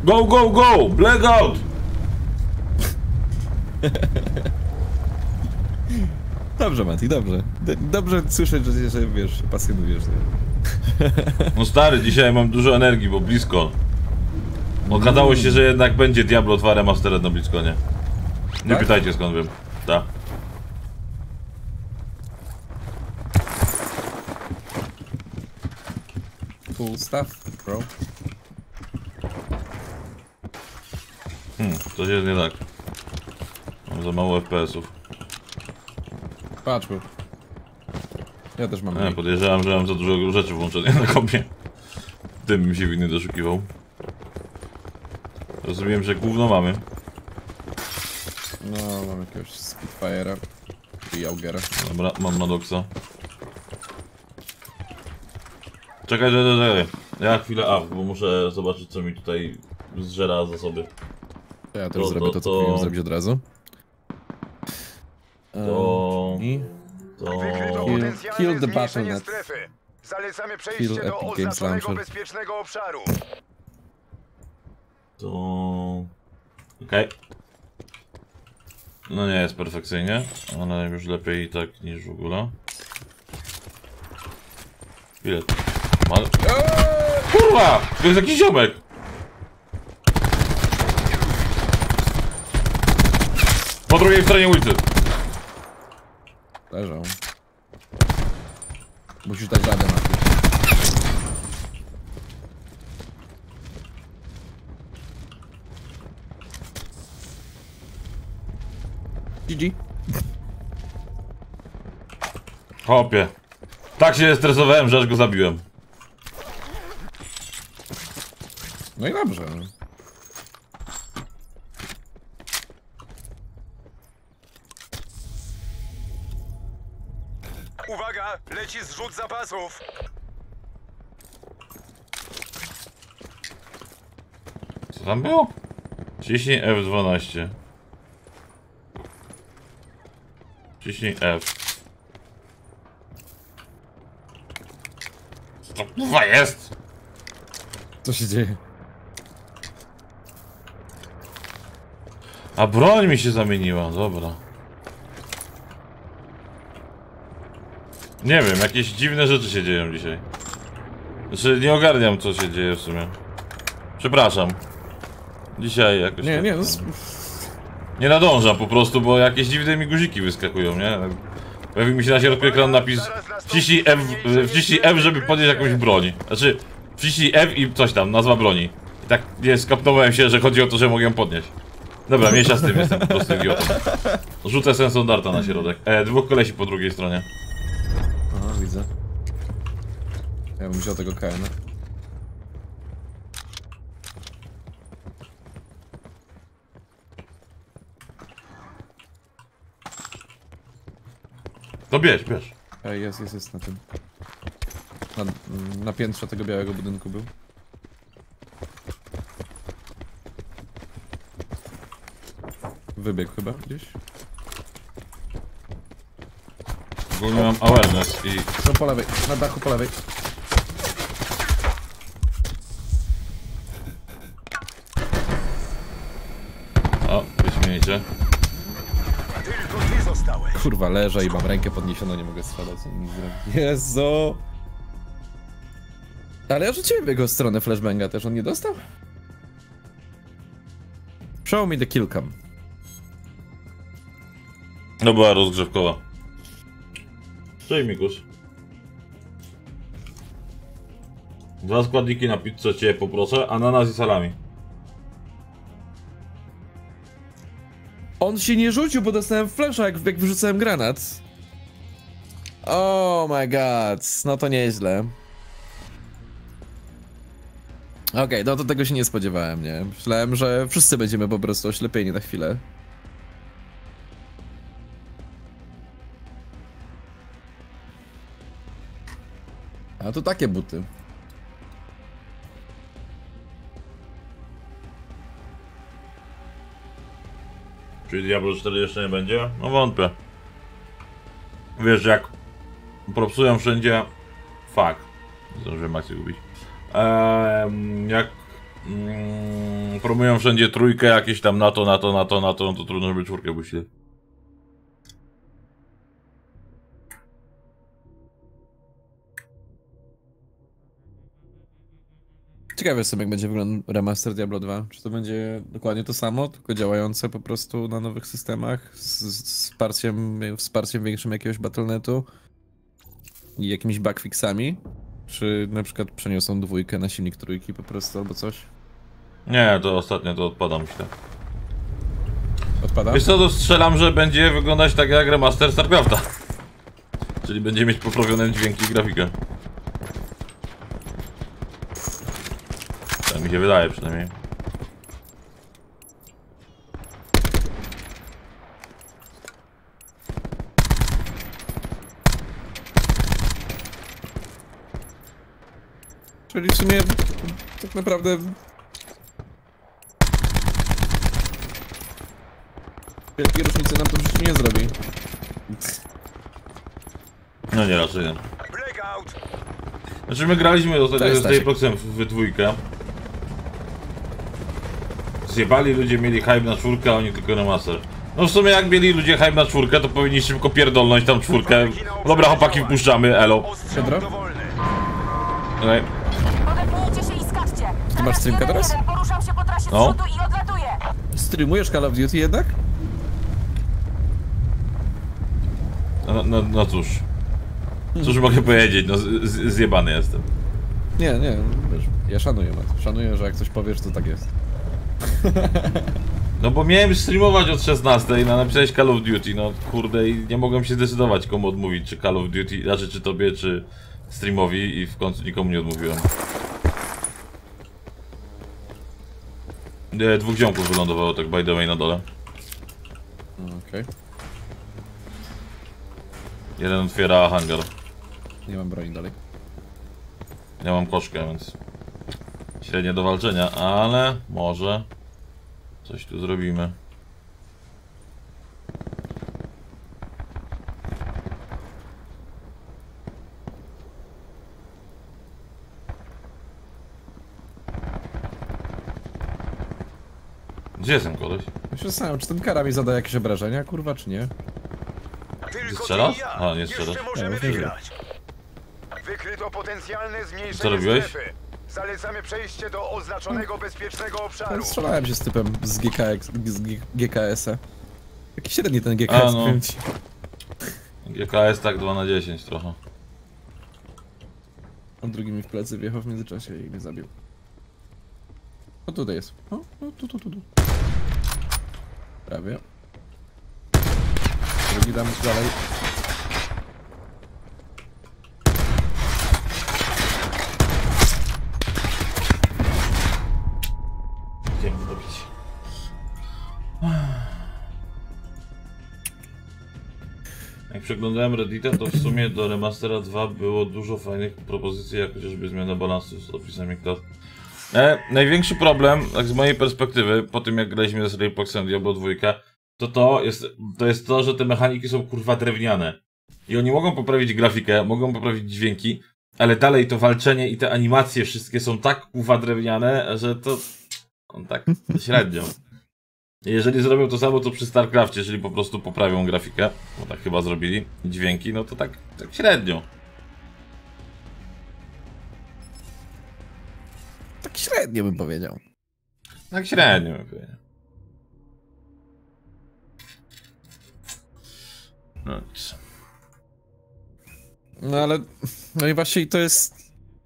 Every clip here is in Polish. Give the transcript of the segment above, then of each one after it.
Go, go, go! Blackout! Dobrze, Mati, dobrze. Dobrze słyszeć, że wiesz, się pasjonujesz. No stary, dzisiaj mam dużo energii, bo blisko. Okazało się, że jednak będzie Diablo 2 Remastered na BlizzConie. Nie Tak? pytajcie skąd wiem. Tak. Cool stuff, bro. Coś jest nie tak. Mam za mało FPS-ów. Patrz, bro. Ja też mam. Nie, podejrzewam, że mam za dużo rzeczy włączonych na kompie. Tym mi się winny doszukiwał. Rozumiem, że gówno mamy. No, mam jakiegoś Spitfire'a i Augera. Dobra, mam Maddoxa. Czekaj. Ja chwilę bo muszę zobaczyć, co mi tutaj zżera zasoby. Ja też zrobię to, co powinienem zrobić od razu. Kill the Battle.net. Zalecamy Kill przejście do Epic Games oznaczonego Launcher. bezpiecznego obszaru. Okej. No nie jest perfekcyjnie, ale już lepiej tak niż w ogóle. Ile? Kurwa! To jest jakiś ziomek! Po drugiej stronie ulicy. Leżą. Musisz dać radę na tym. GG. Hopie. Tak się stresowałem, że aż go zabiłem. No i dobrze. Uwaga, leci zrzut zapasów. Co tam było? Ciśnij F12. Ciśnij F. Co to kurwa jest? Co się dzieje? A broń mi się zamieniła, dobra. Nie wiem, jakieś dziwne rzeczy się dzieją dzisiaj. Znaczy, nie ogarniam, co się dzieje w sumie. Przepraszam. Dzisiaj jakoś... Nie, tak, nie, no... Nie nadążam po prostu, bo jakieś dziwne mi guziki wyskakują, nie? Pojawił mi się na środku ekranu napis wciśnij F, żeby podnieść jakąś broń. Znaczy, wciśnij F i coś tam, nazwa broni. I tak nie skapnąłem się, że chodzi o to, że mogę ją podnieść. Dobra, mniejsza z tym, jestem po prostu idiotą. Rzucę sensor darta na środek. Dwóch kolesi po drugiej stronie. Aha, widzę. Ja bym wziął tego KN. To bierz. Ej, jest na tym. Na piętrze tego białego budynku był. Wybiegł chyba gdzieś. Ogólnie mam awareness i... No po lewej, na dachu po lewej. O, wyśmienicie. Tylko ty zostałeś. Kurwa, leżę i mam rękę podniesioną, nie mogę strzelać. Nic zrobić. Jezu! Ale ja rzuciłem w jego stronę flashbanga też, on nie dostał? Show me the kill cam. No była rozgrzewkowa. Cześć Mikusz. 2 składniki na pizzę cię poproszę, ananas i salami. On się nie rzucił, bo dostałem flasha, jak wyrzucałem granat. Oh my god, no to nieźle. Okej, no to tego się nie spodziewałem, nie? Myślałem, że wszyscy będziemy po prostu oślepieni na chwilę. A to takie buty. Czyli Diablo 4 jeszcze nie będzie? No wątpię. Wiesz, jak propsują wszędzie... Fuck. Zdążyłem akcję gubić. Jak Promują wszędzie trójkę, jakieś tam NATO, no to trudno, żeby czwórkę puścili. Ciekawy jestem, jak będzie wyglądał remaster Diablo 2. Czy to będzie dokładnie to samo, tylko działające po prostu na nowych systemach z wsparciem większym jakiegoś Battle.netu i jakimiś bugfixami? Czy na przykład przeniosą dwójkę na silnik trójki po prostu albo coś? Nie, to ostatnio to odpada, myślę. Odpada? Wiesz co, to strzelam, że będzie wyglądać tak jak remaster StarCrafta. Czyli będzie mieć poprawione dźwięki i grafikę. Tak mi się wydaje przynajmniej. Czyli w sumie tak naprawdę wielkiej różnicy nam to w życiu nie zrobi. No nie, raczej nie. Blackout! Znaczy my graliśmy To ostatnio jest z Apex w dwójkę. Zjebali ludzie, mieli hype na czwórkę, a oni tylko remaster. No w sumie jak mieli ludzie hype na czwórkę, to powinni szybko pierdolnąć tam czwórkę. Dobra chłopaki, wpuszczamy, elo. Ostrzał Pedro? dowolny. Okej. Odepnijcie się i skaczcie. Ty masz streamka teraz? Poruszam się po trasie No. zrzutu i odlatuję. Streamujesz Call of Duty jednak? No cóż. Cóż mogę powiedzieć, no zjebany jestem. Nie, wiesz, ja szanuję Matt. Szanuję, że jak coś powiesz, to tak jest. No bo miałem streamować od 16 i napisałeś Call of Duty, no kurde i nie mogłem się zdecydować komu odmówić, czy Call of Duty, znaczy czy tobie, czy streamowi i w końcu nikomu nie odmówiłem. Dwóch ziomków wylądowało tak by the way na dole. Okej. Jeden otwiera hangar. Nie mam broni dalej. Ja mam koszkę, więc średnie do walczenia, ale może coś tu zrobimy. Gdzie jest ten koleś? Ja się zastanawiam, czy ten kara mi zada jakieś obrażenia, kurwa, czy nie? Tylko strzelasz? ty i ja. A, nie strzelasz. Jeszcze możemy Nie, już nie wygrać. Wykryto potencjalne zmniejszenie Co robiłeś? strefy. Zalecamy przejście do oznaczonego bezpiecznego obszaru. Strzelałem się z typem z GKS-a. Jaki średni ten GKS, A, no. powiem ci. GKS tak 2 na 10 trochę. On drugi mi w plecy wjechał w międzyczasie i mnie zabił. O, tutaj jest. O, tu. Prawie. Drugi dam dalej. Chciałem zrobić. Jak przeglądałem Reddita, to w sumie do Remastera 2 było dużo fajnych propozycji, jak chociażby zmiana balansu z opisami klas. Największy problem, tak z mojej perspektywy, po tym jak graliśmy z Apex Diablo 2, to jest to, że te mechaniki są kurwa drewniane. I oni mogą poprawić grafikę, mogą poprawić dźwięki, ale dalej to walczenie i te animacje wszystkie są tak kurwa drewniane, że to... tak średnio. Jeżeli zrobią to samo co przy StarCraftie, czyli po prostu poprawią grafikę, bo tak chyba zrobili, dźwięki, no to tak średnio. Tak średnio bym powiedział. Tak średnio bym powiedział. No nic. No ale... No i właśnie to jest...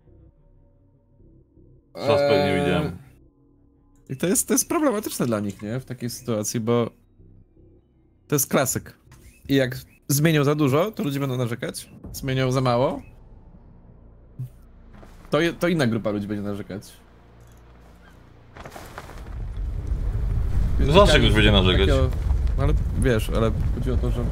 Suspect nie widziałem. I to jest problematyczne dla nich, nie? W takiej sytuacji, bo... To jest klasyk. I jak zmienią za dużo, to ludzie będą narzekać. Zmienią za mało, to inna grupa ludzi będzie narzekać. No zawsze ktoś będzie narzekać. No ale wiesz, ale chodzi o to, że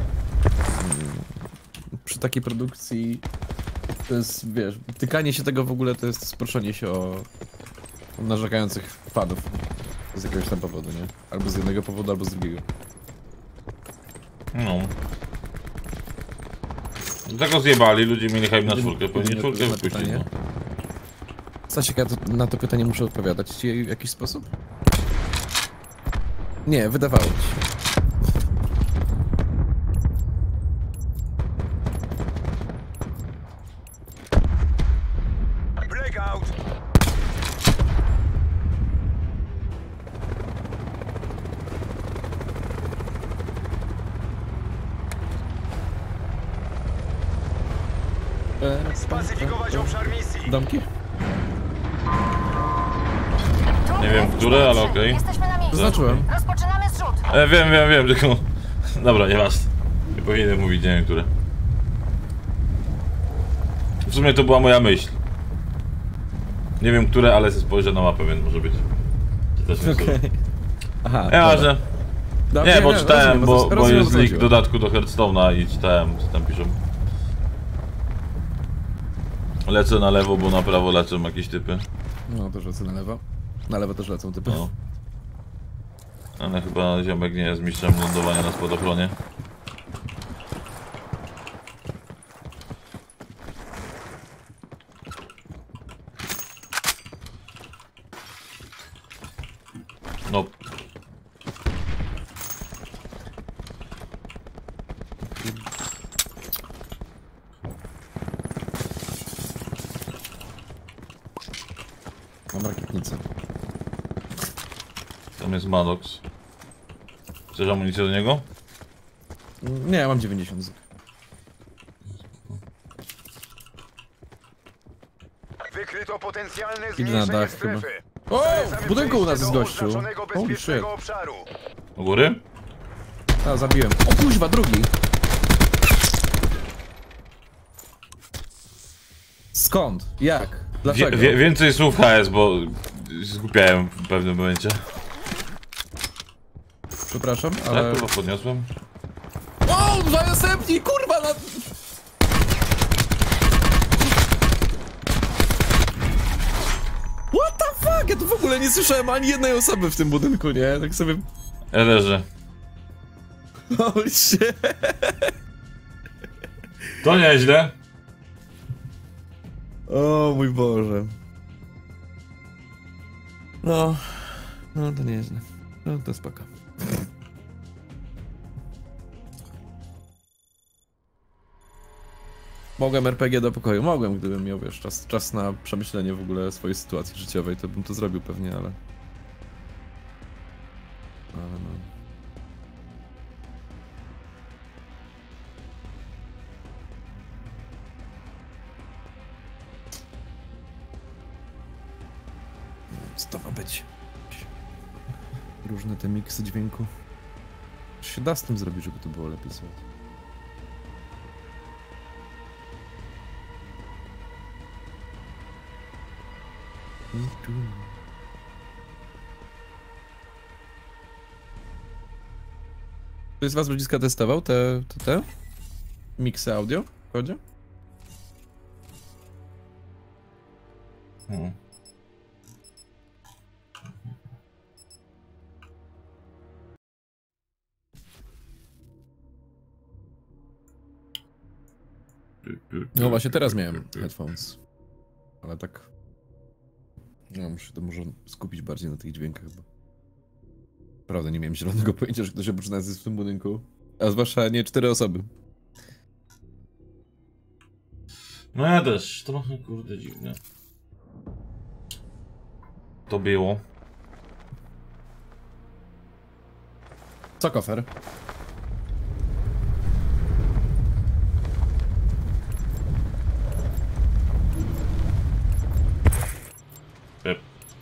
przy takiej produkcji to jest, wiesz, tykanie się tego w ogóle to jest sproszenie się o narzekających fanów z jakiegoś tam powodu, nie? Albo z jednego powodu, albo z drugiego. No. Dlatego zjebali, ludzie mieli hype na czwórkę, powinni czwórkę wypuścić, no. Stasiek, ja na to pytanie muszę odpowiadać ci w jakiś sposób? Nie, wydawało mi się. Blackout! Spacyfikować obszar misji. Domki? Nie wiem, które, ale okej. Jesteśmy na miejscu. Zaznaczyłem. Rozpoczynamy zrzut. Wiem, tylko... Dobra, nieważne. Nie powinienem mówić, nie wiem, które. W sumie to była moja myśl. Nie wiem, które, ale spojrzę na mapę, więc może być. Czy też nie Okej. okay. Aha. Nieważne. Dobra, Nie, bo czytałem, rozumiem, bo jest o co link chodziło. dodatku do Hearthstone'a i czytałem, co tam piszą. Lecę na lewo, bo na prawo lecą jakieś typy. No, też lecę na lewo. Na lewo też lecą typy. No. Ale chyba ziomek nie jest mistrzem lądowania na spadochronie. No. Mam rakietnicę. Tam jest Maddox. Chcesz amunicję do niego? Nie, ja mam 90 zyk. Wykryto potencjalne Idę na zmniejszenie dach strefy. O! Zalecamy W budynku u nas jest przejście do gościu. oznaczonego Holy bezpiecznego shit. obszaru. U góry? A, zabiłem. O kuźwa, drugi! Skąd? Jak? Dlaczego? Więcej słów HS, bo skupiałem w pewnym momencie. Przepraszam, Tak, ale... chyba podniosłem. O! Dwa następni! Kurwa! Na... What the fuck? Ja tu w ogóle nie słyszałem ani jednej osoby w tym budynku, nie? Tak sobie... Ja leżę. Holy shit! To nieźle. O mój Boże. No... No to nieźle. No to spoko. Mogłem RPG do pokoju, mogłem, gdybym miał, wiesz, czas na przemyślenie w ogóle swojej sytuacji życiowej, to bym to zrobił pewnie, ale... Ale no... Co to ma być? Różne te miksy dźwięku. Co się da z tym zrobić, żeby to było lepiej słychać? Ktoś z was ludziska testował te miksy audio w kodzie? Hmm. No właśnie teraz miałem headphones. Ale tak... No muszę to może skupić bardziej na tych dźwiękach, bo... Naprawdę nie miałem zielonego pojęcia, że ktoś oprócz nas jest w tym budynku. A zwłaszcza nie 4 osoby. No ja też, trochę kurde dziwnie. To było. Co kofer? Pep.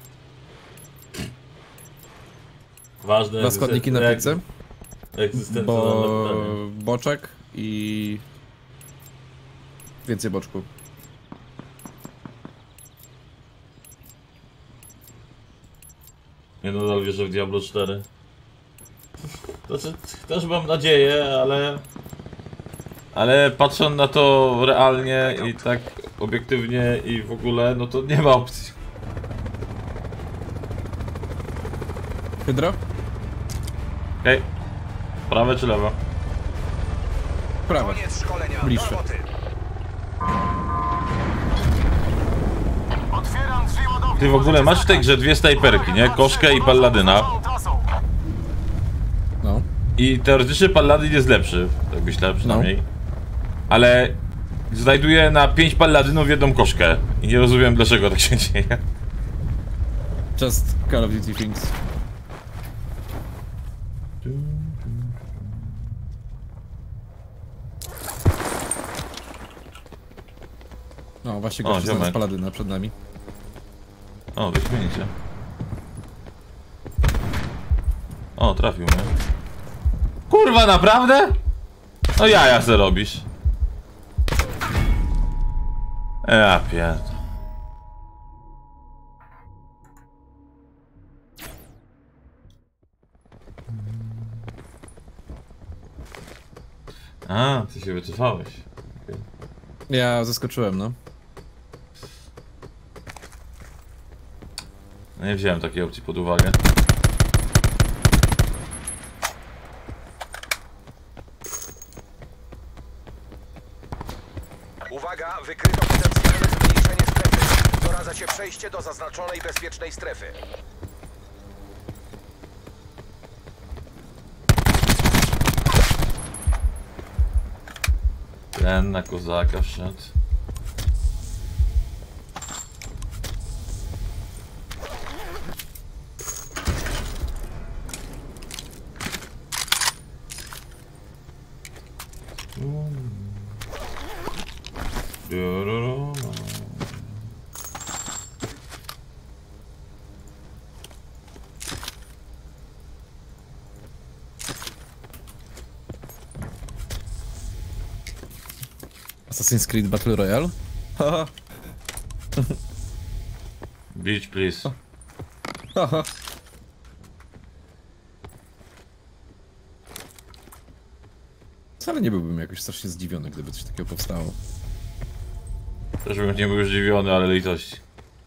Ważne 2 składniki na pizzę, egzystencjonalne pytanie. boczek i... Więcej boczku. Ja nadal wierzę w Diablo 4. Znaczy, też mam nadzieję, ale patrząc na to realnie i tak obiektywnie i w ogóle, no to nie ma opcji. Hydro? Okej. Prawe czy lewe? Prawe. Koniec szkolenia. Bliższe. Do roboty. Ty w ogóle masz w tej grze 2 snajperki, nie? Koszkę i palladyna. I teoretycznie Paladin jest lepszy, tak myślę przynajmniej. Ale znajduję na 5 Paladynów jedną koszkę. I nie rozumiem dlaczego tak się dzieje. Just Call of Duty things. No właśnie gościu ziomek. zamiast Paladyna przed nami. O, wyśmienicie. O, trafił mnie. Kurwa, naprawdę? No jaja se robisz. Ja pierdolę. A, ty się wycofałeś. Okay. Ja zaskoczyłem, no. No nie wziąłem takiej opcji pod uwagę. Uwaga, wykryto potencjalne zmniejszenie strefy. Doradza się przejście do zaznaczonej bezpiecznej strefy. Ten na kozaka wszedł. Assassin's Creed Battle Royale? Haha. Beach, please. Haha. Wcale nie byłbym jakoś strasznie zdziwiony, gdyby coś takiego powstało. Też bym nie był zdziwiony, ale litości.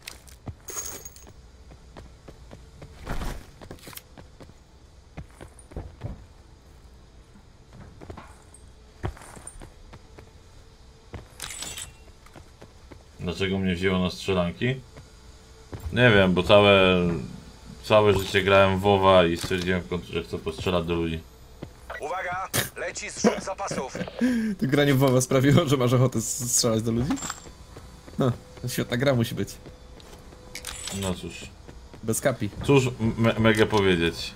Dlaczego mnie wzięło na strzelanki? Nie wiem, bo całe życie grałem w WoWa i stwierdziłem w końcu, że chcę postrzelać do ludzi. Uwaga, leci zrzut zapasów. To granie w WoWa sprawiło, że masz ochotę strzelać do ludzi? No, świetna gra musi być. No cóż. Bez kapi. Cóż mogę powiedzieć?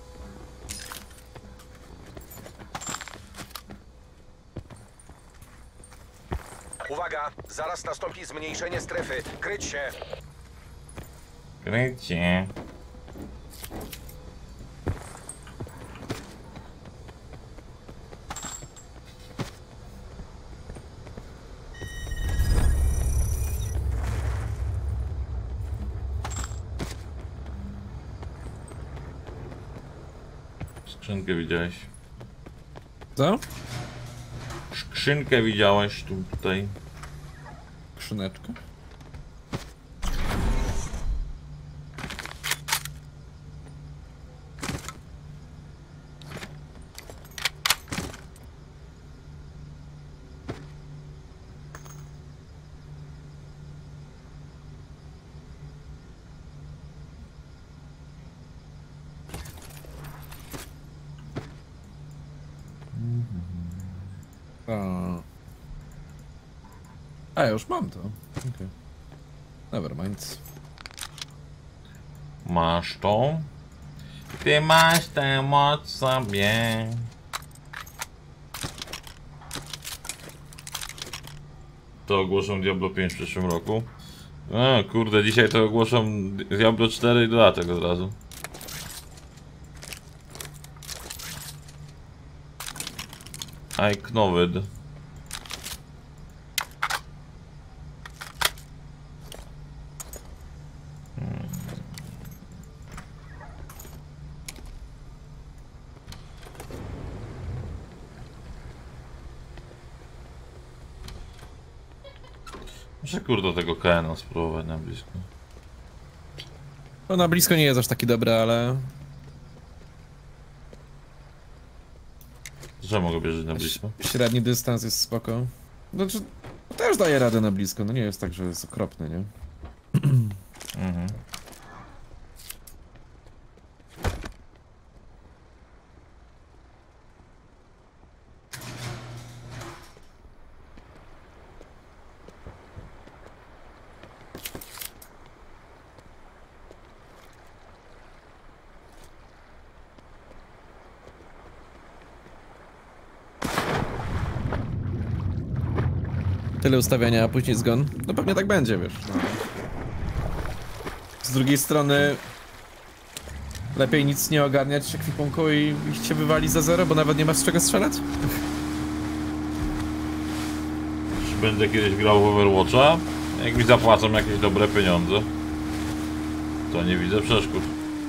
Uwaga, zaraz nastąpi zmniejszenie strefy. Kryć się. Krycie. Skrzynkę widziałeś? Co? Skrzynkę widziałeś tutaj? Skrzyneczkę? A, ja już mam to. Okay. Nevermind. Masz to? Ty masz tę moc sobie. To ogłoszą Diablo 5 w przyszłym roku. A, kurde, dzisiaj to ogłoszą Diablo 4 i dodatek od razu. Knowed. Muszę kurde tego KN-a spróbować na blisko. No na blisko nie jest aż taki dobry, ale... Że mogę bierzeć na blisko? Średni dystans jest spoko. Znaczy, też daje radę na blisko, no nie jest tak, że jest okropny, nie? Mhm. tyle ustawiania, a później zgon. No pewnie tak będzie, wiesz. No. Z drugiej strony lepiej nic nie ogarniać ekwipunku i się wywali za zero, bo nawet nie masz z czego strzelać? Czy będę kiedyś grał w Overwatcha? Jak mi zapłacą jakieś dobre pieniądze, to nie widzę przeszkód.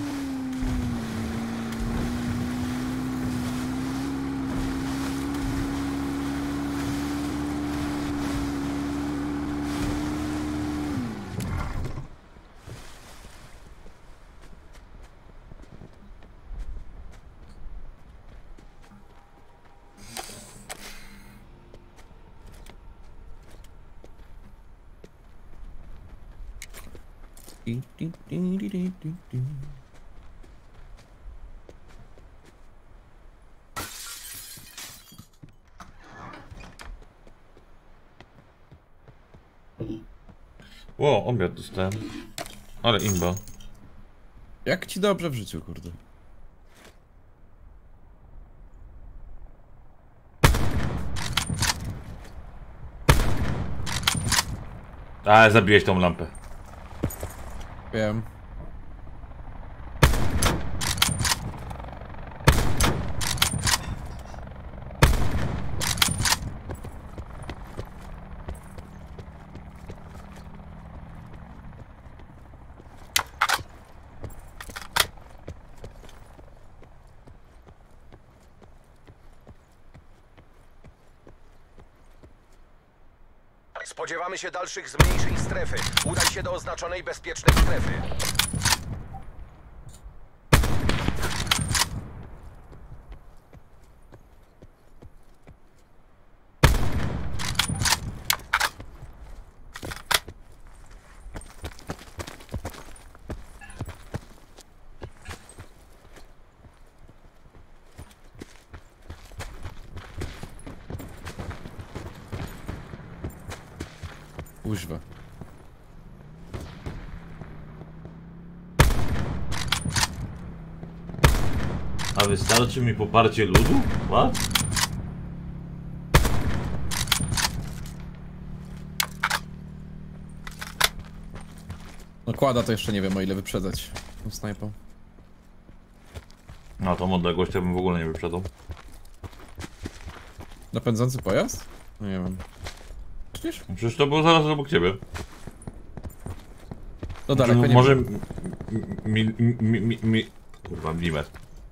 Ło, obiad dostałem. Ale imba. Jak ci dobrze w życiu, kurde. A, zabiłeś tą lampę. Wiem. Spodziewamy się dalszych zmniejszeń strefy. Udaj się do oznaczonej bezpiecznej strefy. Kuźwa. A wystarczy mi poparcie ludu? What? No kłada to jeszcze nie wiem, o ile wyprzedzać tą snajpą. Na tą odległość to bym w ogóle nie wyprzedzał. Napędzący pojazd? No nie wiem. Przecież? Przecież to było zaraz obok ciebie. No daleko nie Może wiem. Kurwa, milimetr.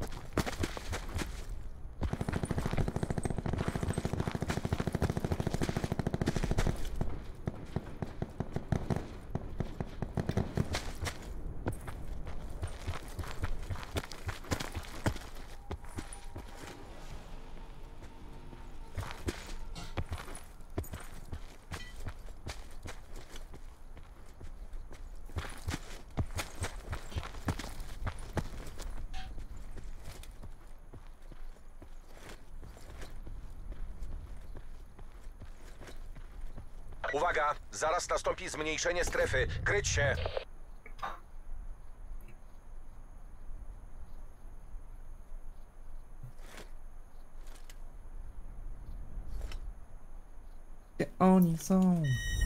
Uwaga! Zaraz nastąpi zmniejszenie strefy. Kryć się! Gdzie oni są?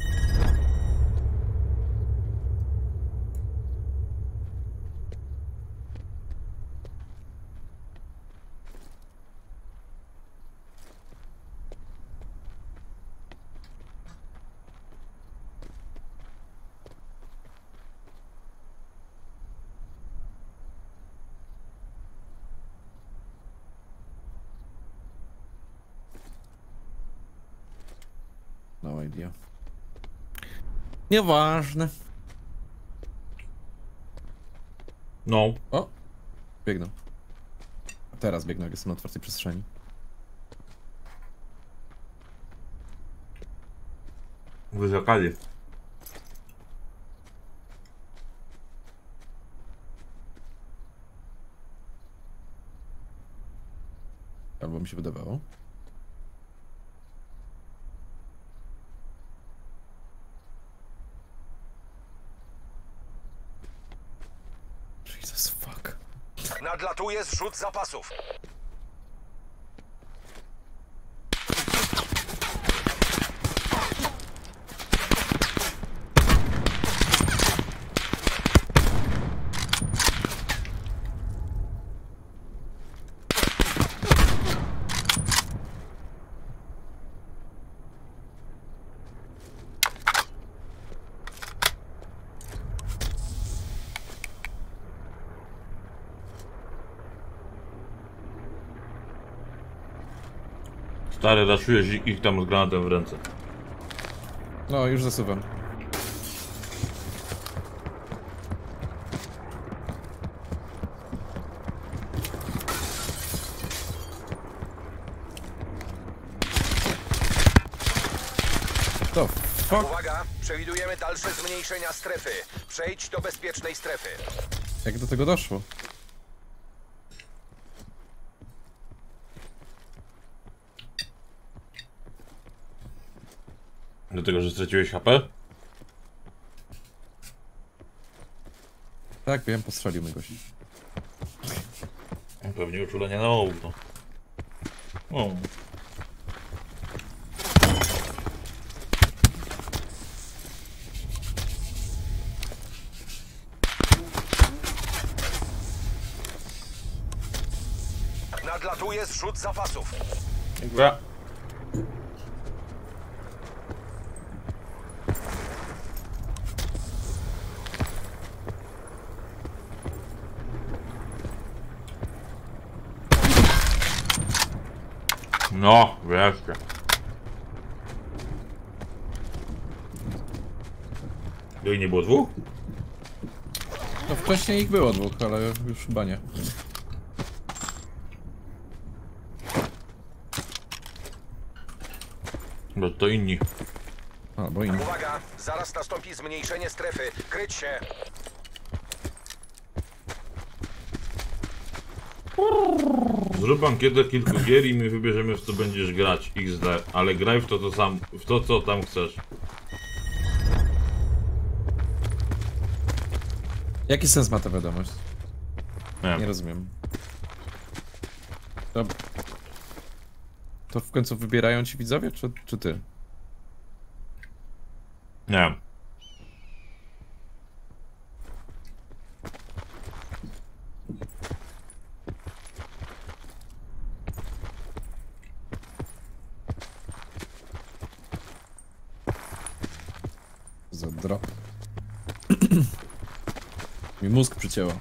No idea. Nieważne. No. O! Biegną. A teraz biegną, jak jestem na otwartej przestrzeni. Wyzakali. Albo mi się wydawało. Jesus fuck. Nadlatuje zrzut zapasów. Stary, raszujesz ich tam z granatem w ręce. No, już zasuwam. To fuck? Uwaga, przewidujemy dalsze zmniejszenia strefy. Przejdź do bezpiecznej strefy. Jak do tego doszło? Do tego, że straciłeś HP? Tak, wiem, postrzelił mnie gość. Pewnie uczulenie na ołów, no. O. Nadlatuje zrzut zapasów. Dziękuję. No, wreszcie. I nie było dwóch? No wcześniej ich było dwóch, ale już chyba nie. No to inni. A, bo inni. Uwaga, zaraz nastąpi zmniejszenie strefy. Kryć się. Zrób ankietę kilku gier i my wybierzemy, w co będziesz grać XD, ale graj w to co tam chcesz. Jaki sens ma ta wiadomość? Nie Nie wiem. rozumiem. To w końcu wybierają ci widzowie, czy ty? Nie wiem. Za drop. Mi mózg przycięło.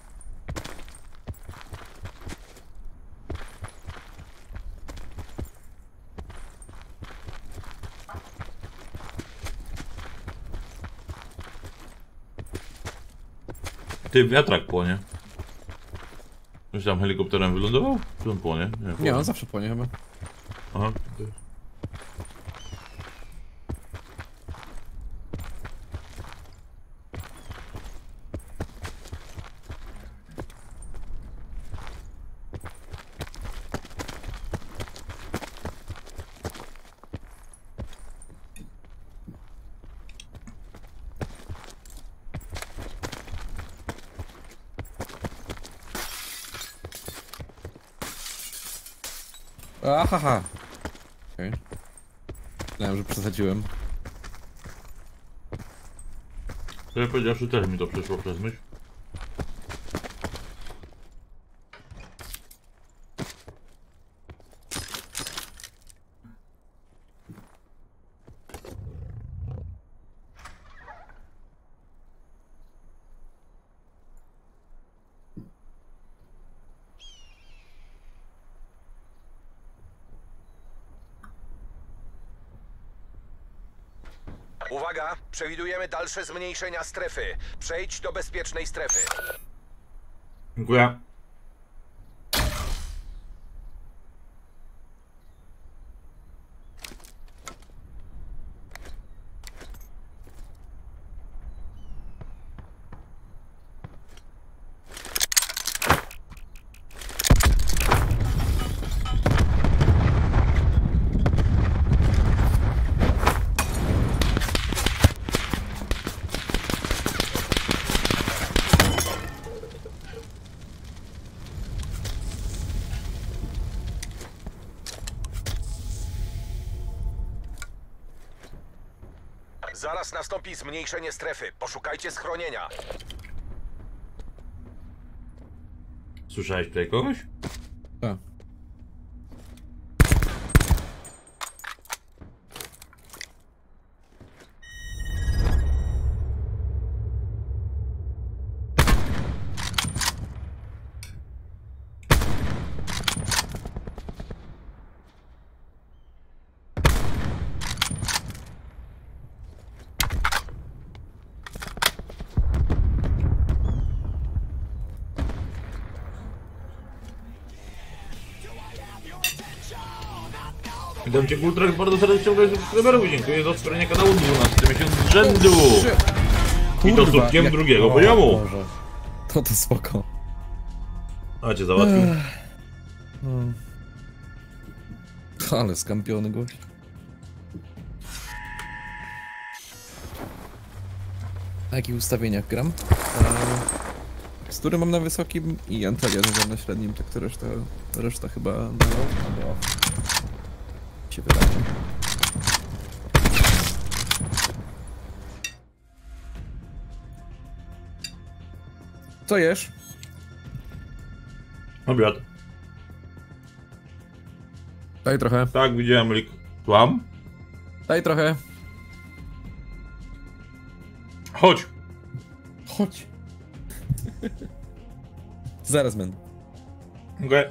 Ty, wiatrak płonie. Ktoś tam helikopterem wylądował? Czy on płonie? Nie, on zawsze płonie chyba. Aha. Ahaha. Okej. Myślałem, że przesadziłem. Ja powiedziawszy, też mi to przyszło przez myśl. Uwaga, przewidujemy dalsze zmniejszenia strefy. Przejdź do bezpiecznej strefy. Dziękuję. Zaraz nastąpi zmniejszenie strefy. Poszukajcie schronienia. Słyszałeś tutaj kogoś? Tak. Witam cię, Kultrak, bardzo serdecznie w subskryberów. Dziękuję za wspieranie kanału 12 miesiąc z rzędu. I to słupkiem jak- drugiego O, poziomu. Boże. To spoko. A cię załatwił. Ale skampiony gość. Na jakich ustawieniach gram? Z którym mam na wysokim i Antalia na średnim, tak to reszta chyba na się wydaje. Co jesz? Obiad. Daj trochę. Tak, widziałem lik. Słucham? Daj trochę. Chodź. Chodź. Zaraz będę. Okej.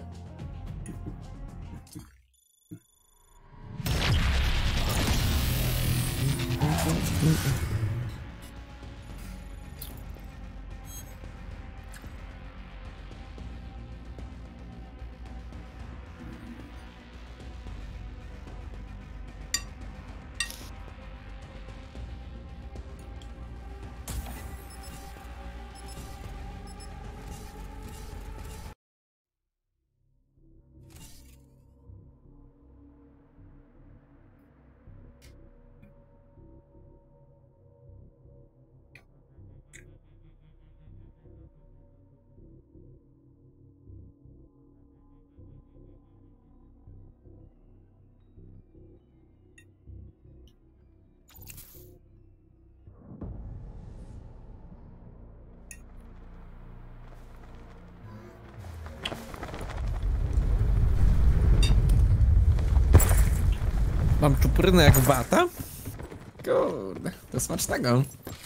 Mam czuprynę jak wata? Kurde, to smacznego.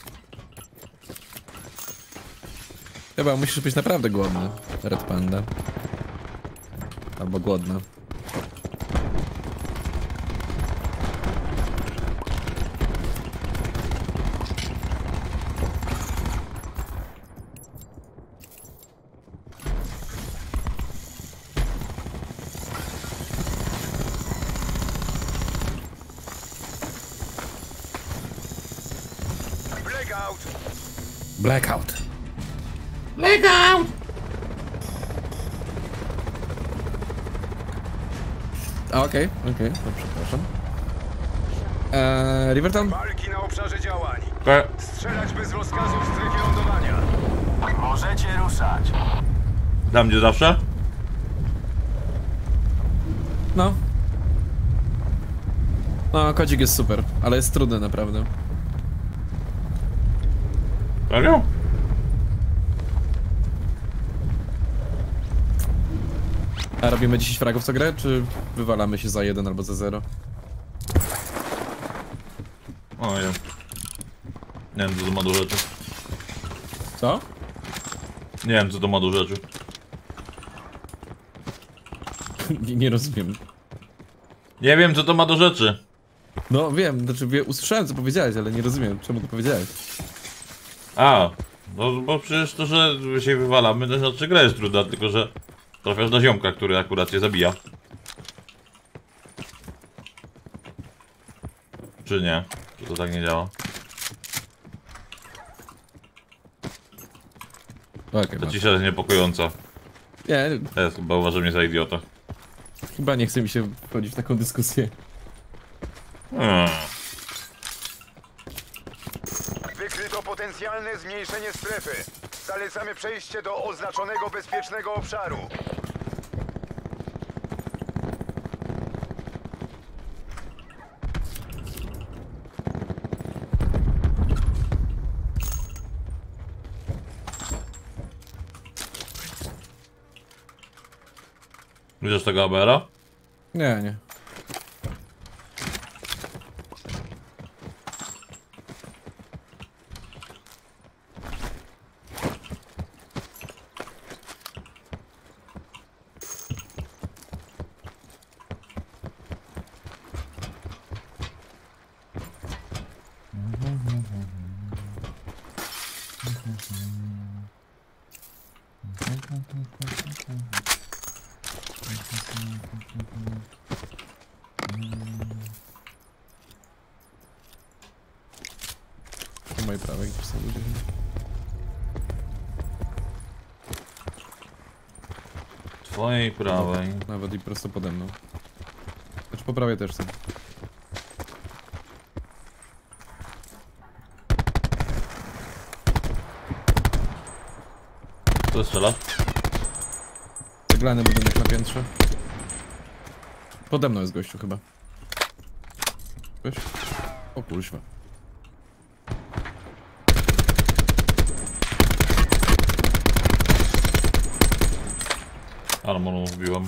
Chyba musisz być naprawdę głodny, Red Panda. Albo głodna. Blackout! Blackout. Blackout! Okej, no przepraszam. Rivertown? Walki na obszarze działań. Okej. Strzelać bez rozkazu w strefie lądowania. Możecie ruszać. Tam gdzie zawsze? No. No, kodzik jest super, ale jest trudny naprawdę. Serio? A robimy 10 fragów co grę, czy wywalamy się za 1 albo za 0? O nie. Nie wiem co to ma do rzeczy. Co? Nie wiem co to ma do rzeczy. Nie rozumiem. Nie wiem co to ma do rzeczy. No wiem, znaczy usłyszałem co powiedziałeś, ale nie rozumiem czemu to powiedziałeś. A, no bo przecież to, że się wywalamy, to znaczy gra jest trudna, tylko że trafiasz na ziomka, który akurat cię zabija. Czy nie? Czy to tak nie działa? Okej, Ta cisza jest niepokojąca. nie, Ja chyba uważam mnie za idiota. chyba nie chce mi się wchodzić w taką dyskusję. Wykryto potencjalne zmniejszenie strefy. Zalecamy przejście do oznaczonego bezpiecznego obszaru. Widzisz tego ABR-a? Nie. Po mojej prawej gdzieś są ludzie. Twojej prawej. Nawet i prosto pode mną. Znaczy po prawej też są. Kto strzela? Ceglany budynek na piętrze. Pode mną jest gościu chyba. Wiesz? O kurwa. Armorą wbiłem.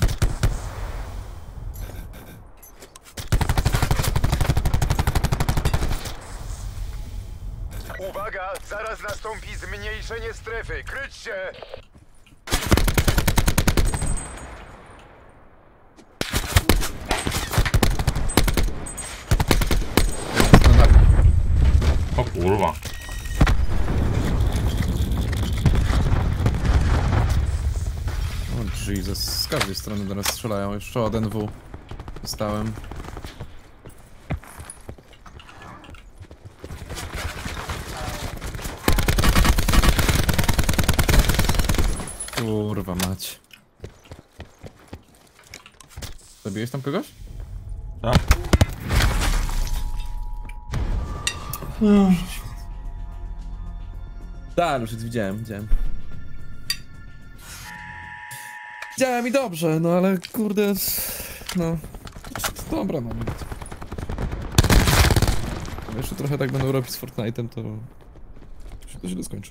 Uwaga, zaraz nastąpi zmniejszenie strefy. Kryć się! O kurwa. O Jesus, z każdej strony teraz strzelają. Jeszcze od NW dostałem. Kurwa mać. Zabiłeś tam kogoś? Tak? Tak, już widziałem. Widziałem i dobrze, no ale kurde, no. Dobra, no. Jeszcze trochę tak będą robić z Fortnite'em, to się to źle skończy.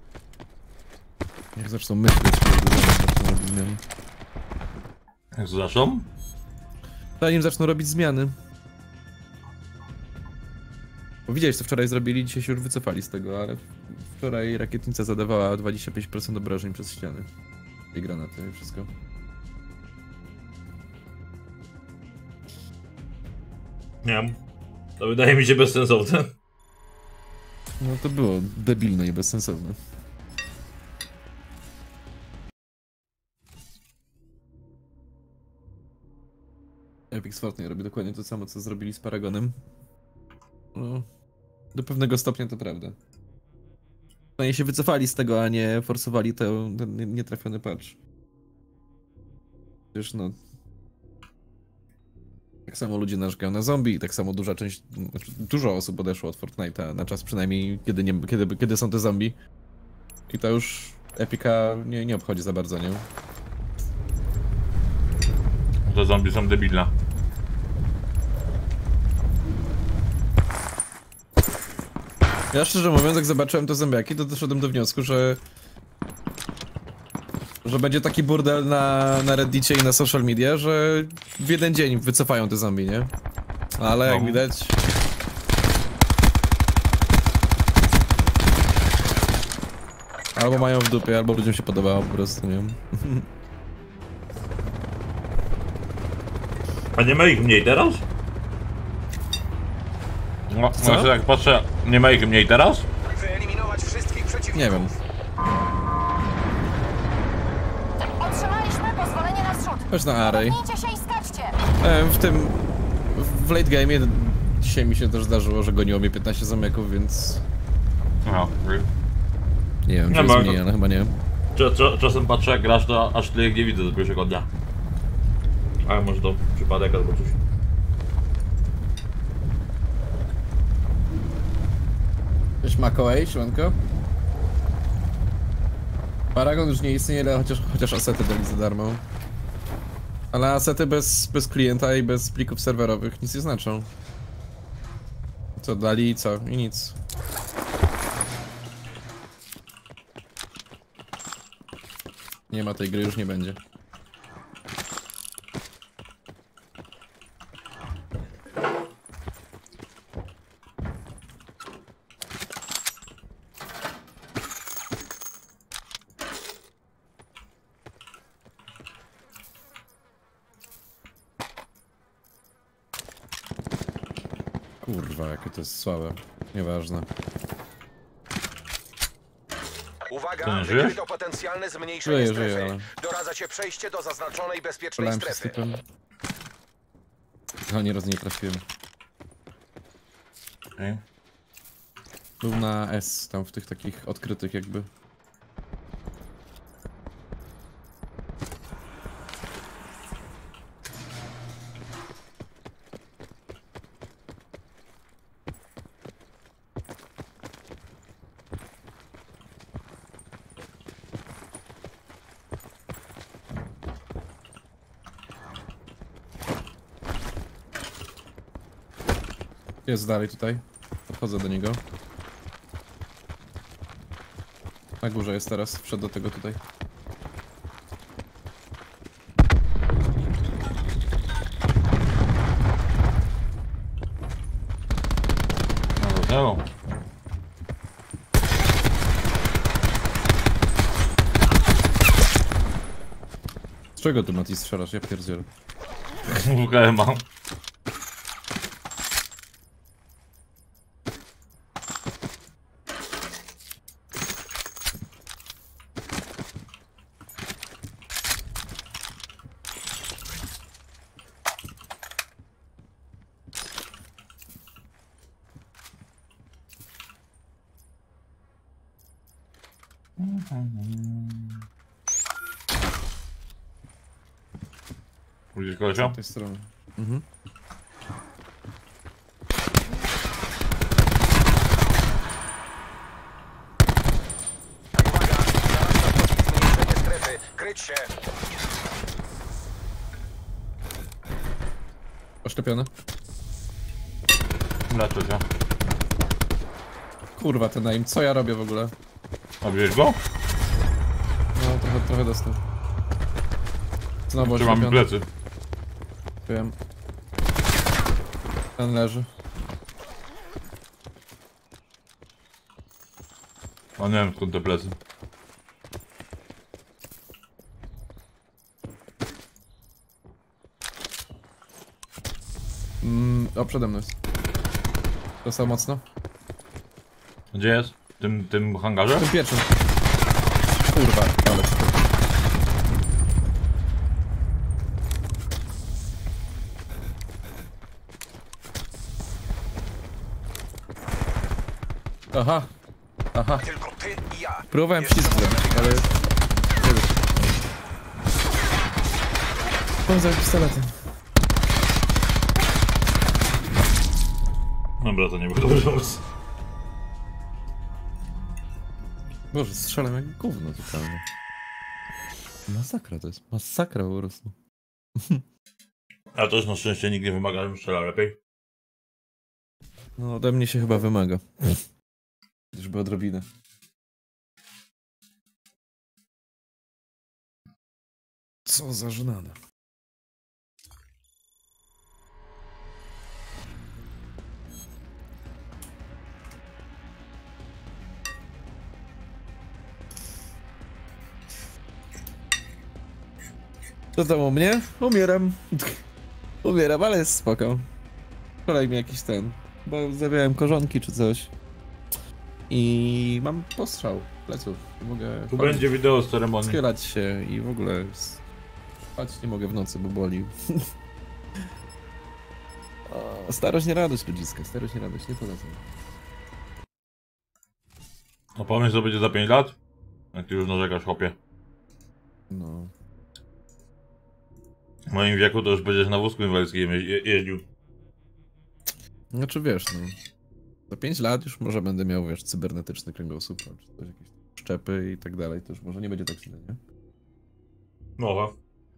Jak zaczną myśleć, zaczną robić zmiany. Jak zaczną? Zanim zaczną robić zmiany. Bo widziałeś co wczoraj zrobili, dzisiaj się już wycofali z tego, ale wczoraj rakietnica zadawała 25% obrażeń przez ściany. I granaty i wszystko. Nie wiem. To wydaje mi się bezsensowne. No to było debilne i bezsensowne. Epic Fortnite robi dokładnie to samo, co zrobili z Paragonem. No, do pewnego stopnia to prawda. Oni się wycofali z tego, a nie forsowali ten nietrafiony patch. Wiesz, no... Tak samo ludzie narzekają na zombie, tak samo duża część, znaczy dużo osób odeszło od Fortnite'a na czas przynajmniej, kiedy są te zombie. I to już Epica nie obchodzi za bardzo, nie? Te zombie są debilne. Ja szczerze mówiąc, jak zobaczyłem te zombiaki, to doszedłem do wniosku, że będzie taki burdel na Reddicie i na social media, że w jeden dzień wycofają te zombie, nie? Ale jak widać... Albo mają w dupie, albo ludziom się podobało po prostu, nie? A nie ma ich mniej teraz? No, znaczy jak patrzę, nie ma ich mniej teraz? Wyeliminować wszystkich przeciwników. Nie wiem. Otrzymaliśmy pozwolenie na zrzut. Chodź na Array. Podepnijcie się i skaczcie. W late game'ie dzisiaj mi się też zdarzyło, że goniło mnie 15 zombiaków, więc... No, Nie wiem, czy Nie jest ma- mniej, ale chyba nie. czasem patrzę jak grasz, to aż tyle ich nie widzę do pierwszego dnia. Ale może to przypadek albo coś. Cześć Makołej, siemanko. Paragon już nie istnieje, ale chociaż asety dali za darmo. Ale asety bez klienta i bez plików serwerowych nic nie znaczą. Co dali i co? I nic. Nie ma tej gry, już nie będzie. Kurwa, jakie to jest słabe. Nieważne. To Uwaga, nie żyjesz? wykryto potencjalne zmniejszenie Żyję, strefy. ale... Doradza się przejście do zaznaczonej bezpiecznej Strzelałem się z strefy. typem. Ani razu nie trafiłem. Okay. Był na S, tam w tych takich odkrytych jakby. Jest dalej tutaj. Podchodzę do niego. Na górze jest teraz, wszedł do tego tutaj. No to Z czego ty, Mati, strzelasz? Ja pierdzielę. WKM mam. Widzisz kolesia? Z tej strony. Mhm. Uwaga, zmniejszenie strefy. Kryć się. Oszczepiony. Leczę cię. Kurwa, ten aim, co ja robię w ogóle? A widzisz go? No, trochę dostał. Znowu Trzymam mi oszczepiony. plecy. Wiem. Ten leży. A nie wiem skąd te plecy. O, przede mną jest. Dostał mocno. Gdzie jest? W tym hangarze? Tym pierwszym. Kurwa, ale co to? Aha. Aha. Tylko ty i ja. Próbowałem przycisk zrobić, ale... Nie wiem. Pomysł pistoletem. Dobra, to nie był dobry pomysł. Boże, strzelam jak gówno totalnie. Masakra to jest. Masakra po prostu. A to już na szczęście nikt nie wymaga, żebym strzelał lepiej. No ode mnie się chyba wymaga. Chociażby odrobinę. Co za żenada. Co tam u mnie? Umieram. Umieram, ale jest spoko. Wczoraj mi jakiś ten, bo zawiałem korzonki czy coś. I mam postrzał pleców. Mogę Tu chodzić, będzie wideo z ceremonii. schylać się i w ogóle spać nie mogę w nocy, bo boli. O, starość nie radość, ludziska. Starość nie radość, nie polecam. A pomyśl, co będzie za 5 lat? Jak ty już narzekasz, chłopie. No. W moim wieku to już będziesz na wózku inwalidzkim jeździł. Znaczy wiesz, no. Za 5 lat już może będę miał, wiesz, cybernetyczny kręgosłup, czy coś, jakieś szczepy i tak dalej, to już może nie będzie tak źle, nie? Może.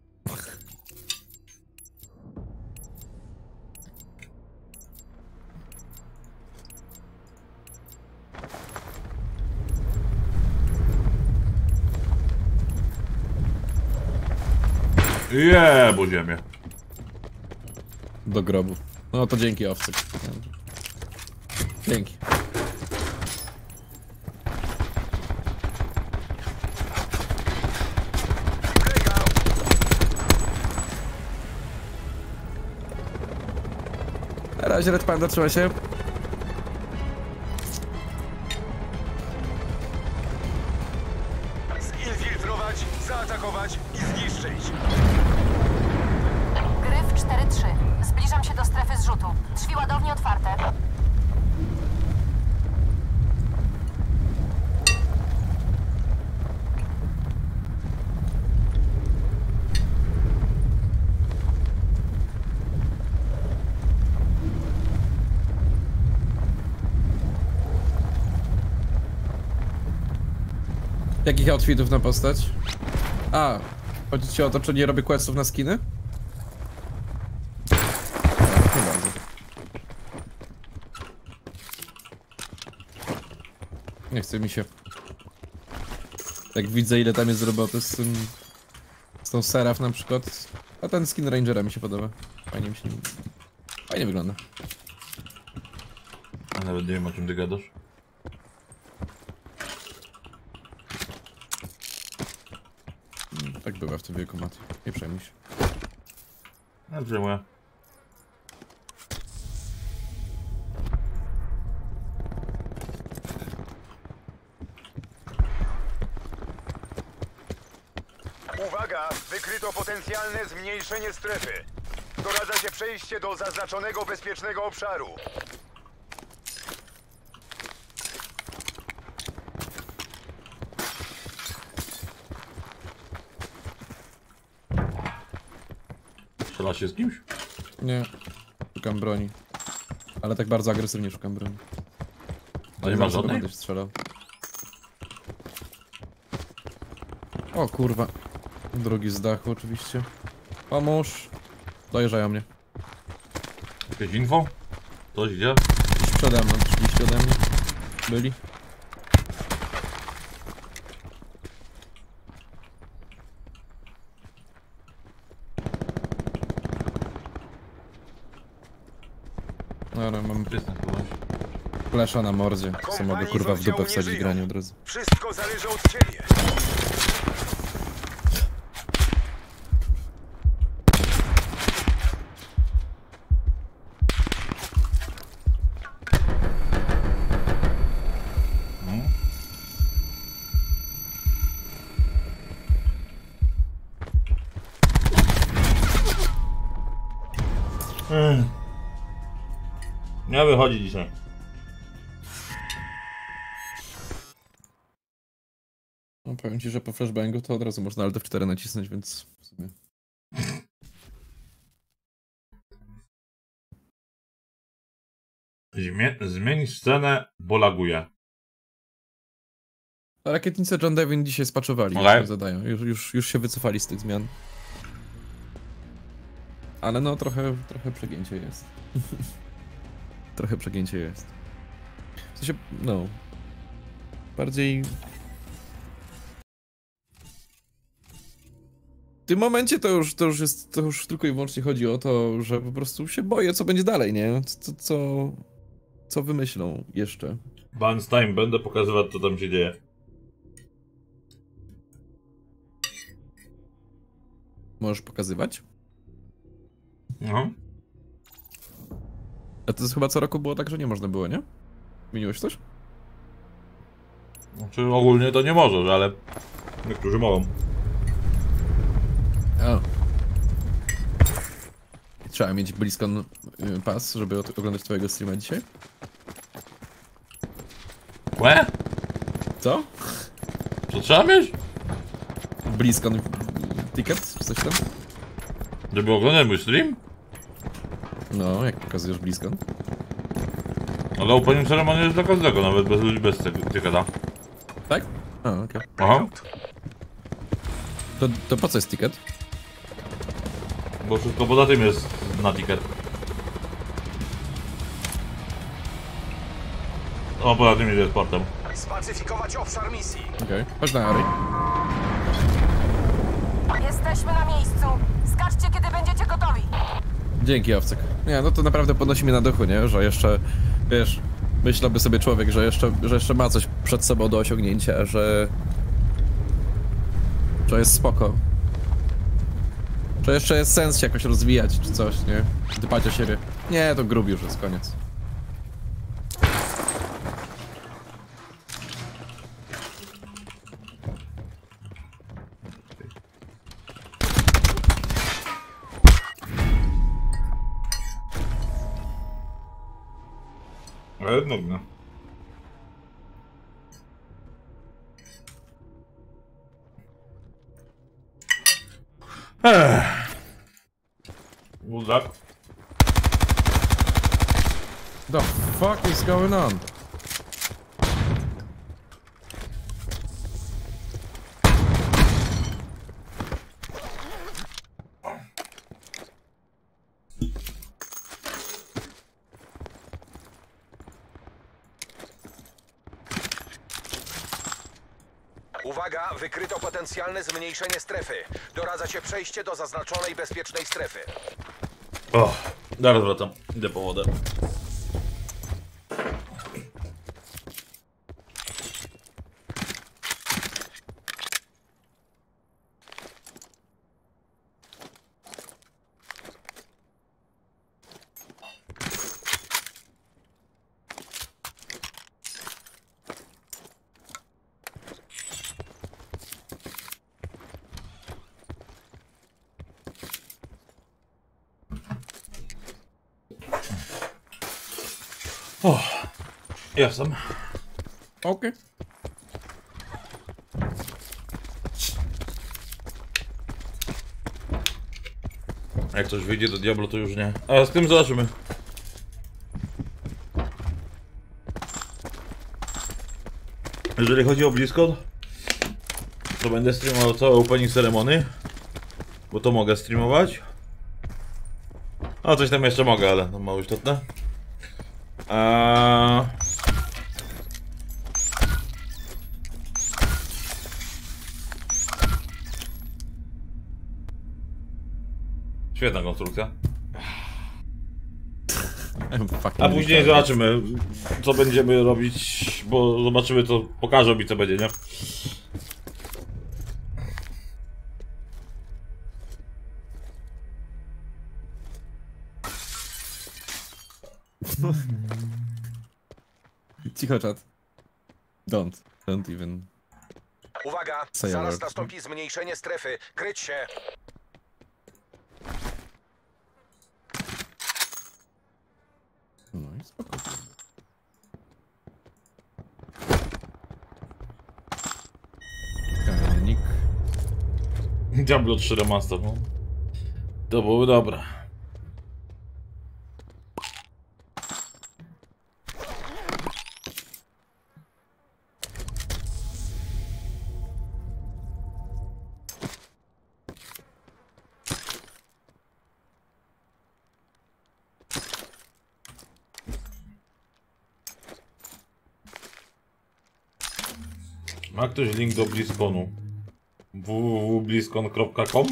Jebo ziemię. Do grobu. No to dzięki, owcyk. Dzięki. Na razie, Red Panda, trzymaj się. Zinfiltrować, zaatakować i zniszczyć. Gryf 4-3. Zbliżam się do strefy zrzutu. Drzwi ładowni otwarte. Jakich outfitów na postać? A, chodzi ci o to, czy nie robię questów na skiny? Nie bardzo. Nie chce mi się. Jak widzę, ile tam jest roboty z tym... z tą Seraph na przykład. A ten skin Rangera mi się podoba. Fajnie mi się... Fajnie wygląda. A nawet nie wiem, o czym ty gadasz. Tak bywa w tym wieku, Mati. Nie przejmuj się. Ja przejmuję. Uwaga! Wykryto potencjalne zmniejszenie strefy. Doradza się przejście do zaznaczonego bezpiecznego obszaru. Strzela się z kimś? Nie. Szukam broni. Ale tak bardzo agresywnie szukam broni. No nie ma żadnej? Będę strzelał. O kurwa. Drugi z dachu oczywiście. Pomóż. Dojeżdżają mnie. Jakieś info? Coś idzie? Już przede mną, 30 ode mnie. Byli. Dobra, mam Jestem kogoś. flesza na mordzie. Co mogę kurwa w dupę wsadzić granie od razu. Wszystko zależy od ciebie. Nie wychodzi dzisiaj. No powiem ci, że po flashbangu to od razu można Alt F4 nacisnąć, więc w sumie. Zmień scenę, bo laguje. Rakietnice John Devin dzisiaj spaczowali, Okay. już zadają. Już się wycofali z tych zmian. Ale no trochę przegięcie jest. Trochę przegięcie jest. W sensie, no. Bardziej... W tym momencie to już tylko i wyłącznie chodzi o to, że po prostu się boję, co będzie dalej, nie? Co wymyślą jeszcze. Bernstein, będę pokazywać, co tam się dzieje. Możesz pokazywać? No. A to chyba co roku było tak, że nie można było, nie? Zmieniłeś coś? Znaczy ogólnie to nie możesz, ale niektórzy mogą. O. Trzeba mieć BlizzCon Pass, żeby oglądać twojego streama dzisiaj? Łe? Co? Co trzeba mieć? BlizzCon ticket? Czy coś tam? Żeby oglądać mój stream? No, jak pokazujesz BlizzCon. Ale opening ceremonia jest dla każdego, nawet bez ludzi bez tyketa. Tak? A, okej. Aha. To po co jest ticket? Bo wszystko poza tym jest na ticket. O, poza tym jest sportem. Spacyfikować obszar misji. Okej. Chodź na Ary. Jesteśmy na miejscu. Skaczcie, kiedy będziecie gotowi. Dzięki, Owcyk. Nie, no to naprawdę podnosi mnie na duchu, nie? Że jeszcze, wiesz, myślałby sobie człowiek, że jeszcze ma coś przed sobą do osiągnięcia, że jest spoko. Że jeszcze jest sens się jakoś rozwijać, czy coś, nie? Dbać o siebie. Nie, to grub już jest, koniec. jednak nie. Łuzak. The fuck is going on? Uwaga, wykryto potencjalne zmniejszenie strefy. Doradza się przejście do zaznaczonej bezpiecznej strefy. O, zaraz wracam. Idę po wodę. O, jestem. Okej. Jak coś wyjdzie do Diablo, to już nie. A z tym zobaczymy. Jeżeli chodzi o BlizzCon, to będę streamował całe opening ceremony, bo to mogę streamować. A coś tam jeszcze mogę, ale to mało istotne. Świetna konstrukcja. A później zobaczymy, co będziemy robić, bo zobaczymy, co pokażą mi, co będzie, nie? Cicho, czat. Don't even... Uwaga, Say zaraz alert. nastąpi zmniejszenie strefy. Kryć się. No i spoko. Kamienik. Diablo 3 Remaster, no. To byłoby dobre. Ma ktoś link do BlizzConu? www.blizzcon.com.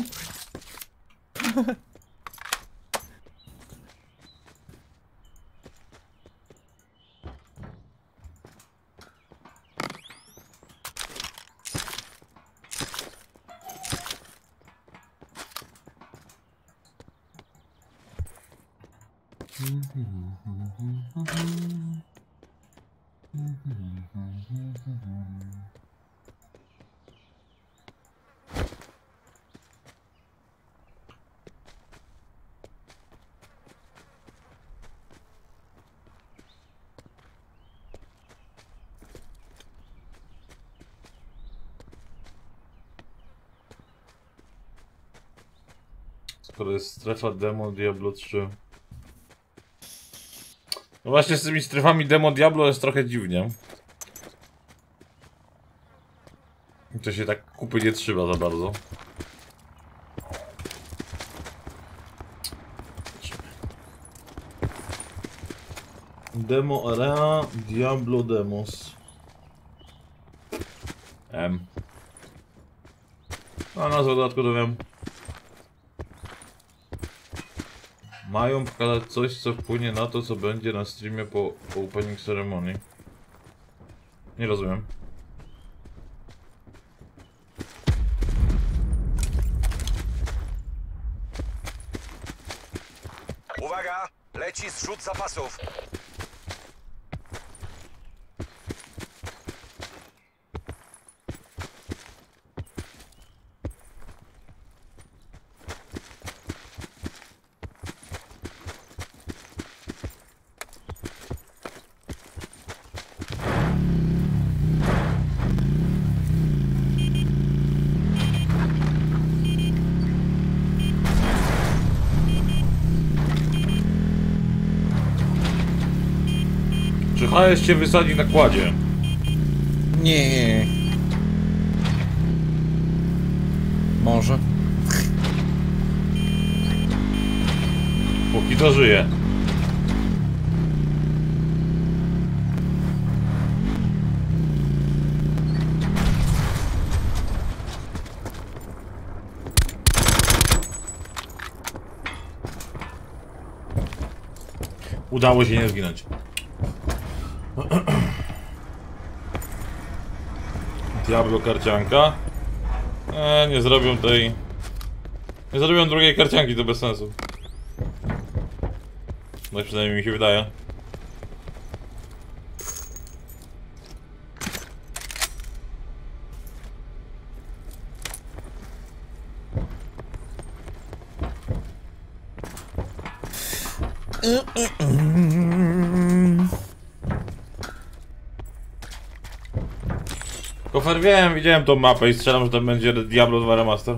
Skoro jest strefa demo Diablo 3. No właśnie z tymi strefami demo Diablo jest trochę dziwnie. To się tak kupy nie trzyma za bardzo. Demo Area Diablo Demos. A nazwę dodatku to wiem. Mają pokazać coś, co wpłynie na to, co będzie na streamie po opening ceremonii. Nie rozumiem. Uwaga, leci zrzut zapasów. HS cię wysadzi na kładzie. Nie. Może. Póki to żyje. Udało się nie zginąć. Diablo karcianka. Nie zrobią tej... Nie zrobią drugiej karcianki, to bez sensu. No przynajmniej mi się wydaje. Kofer, wiem, widziałem tą mapę i strzelam, że to będzie Diablo 2 Remaster.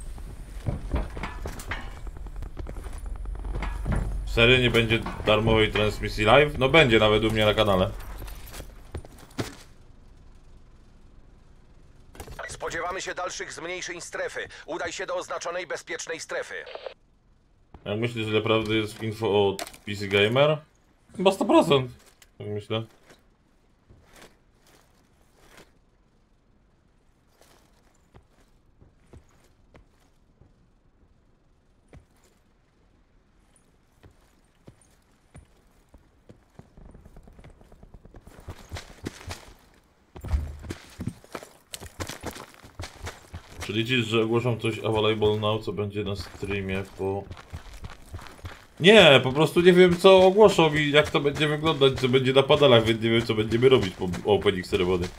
Serio nie będzie darmowej transmisji live? No będzie nawet u mnie na kanale. Spodziewamy się dalszych zmniejszeń strefy. Udaj się do oznaczonej bezpiecznej strefy. Jak myślisz, że naprawdę jest info o PC Gamer? Chyba 100%. Tak myślę. Czy liczysz, że ogłoszą coś available now, co będzie na streamie po... Nie, po prostu nie wiem co ogłoszą i jak to będzie wyglądać, co będzie na panelach, więc nie wiem co będziemy robić po opening ceremony.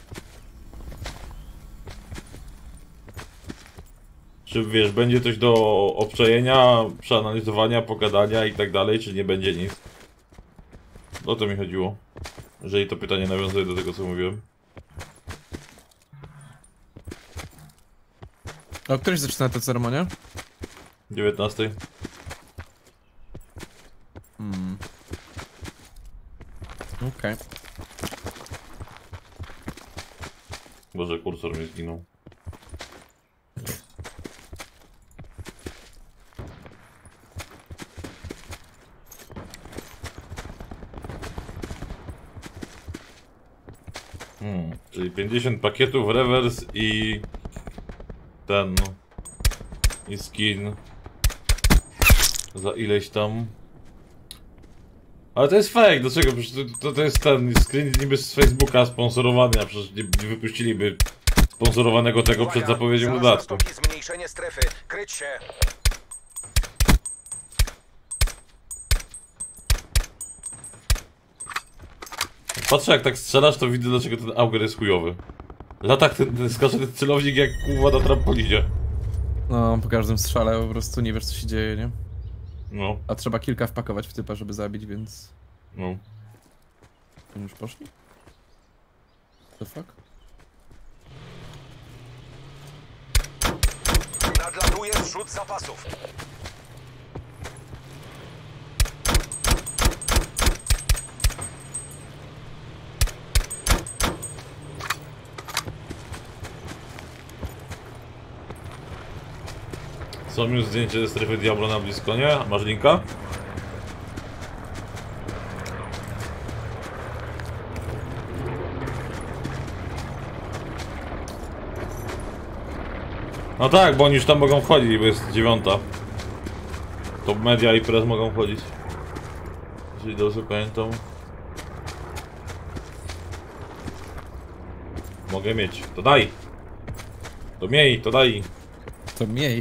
Czy wiesz, będzie coś do obczajenia, przeanalizowania, pogadania i tak dalej, czy nie będzie nic? O to mi chodziło. Jeżeli to pytanie nawiązuje do tego co mówiłem. O któryś zaczyna tę ceremonię? 19. Okej. Boże, kursor mi zginął. Czyli 50 pakietów rewers i ten i skin za ileś tam. Ale to jest fake, do czego? Przecież to jest ten screen niby z Facebooka sponsorowany, a przecież nie wypuściliby sponsorowanego tego przed zapowiedzią zaraz dodatku. nastąpi zmniejszenie strefy. Kryć się. Patrzę jak tak strzelasz, to widzę dlaczego ten auger jest chujowy. W latach ten skacze ten celownik jak kurwa na trampolinie. No, po każdym strzale po prostu nie wiesz co się dzieje, nie? No, A trzeba kilka wpakować w typa, żeby zabić, więc... no. Oni już poszli? The fuck? Nadlatuje zrzut zapasów. Są już zdjęcie ze strefy Diablo na Bliskonie. Masz linka? No tak, bo oni już tam mogą wchodzić, bo jest 9. To media i press mogą wchodzić. Jeżeli dobrze pamiętam. Mogę mieć. To daj! To miej, to daj! To miej.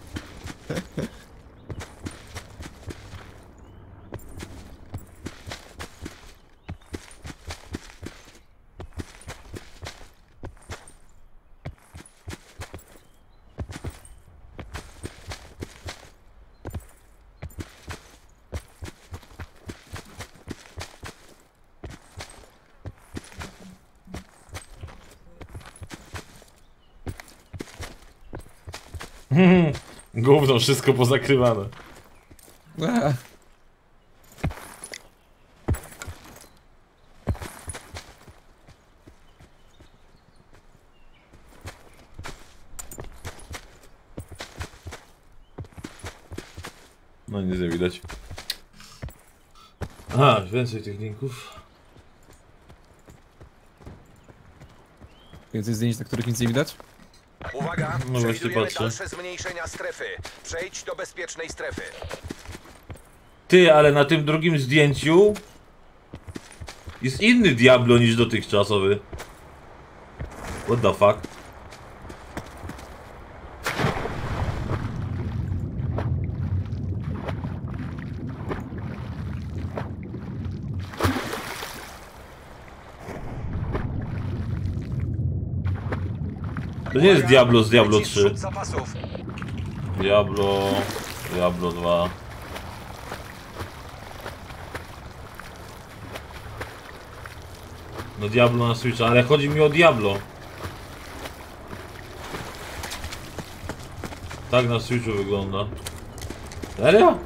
Gówno, wszystko pozakrywane. No nic nie widać. Aha, więcej tych linków. Więcej zdjęć, na których nic nie widać? Uwaga, No właśnie przewidujemy patrzę. dalsze zmniejszenia strefy. Przejdź do bezpiecznej strefy. Ty, ale na tym drugim zdjęciu jest inny Diablo niż dotychczasowy. What the fuck? To nie jest Diablo z Diablo Leci 3. zrzut zapasów. Diablo 2. No Diablo na Switcha, ale chodzi mi o Diablo. Tak na Switchu wygląda. Serio?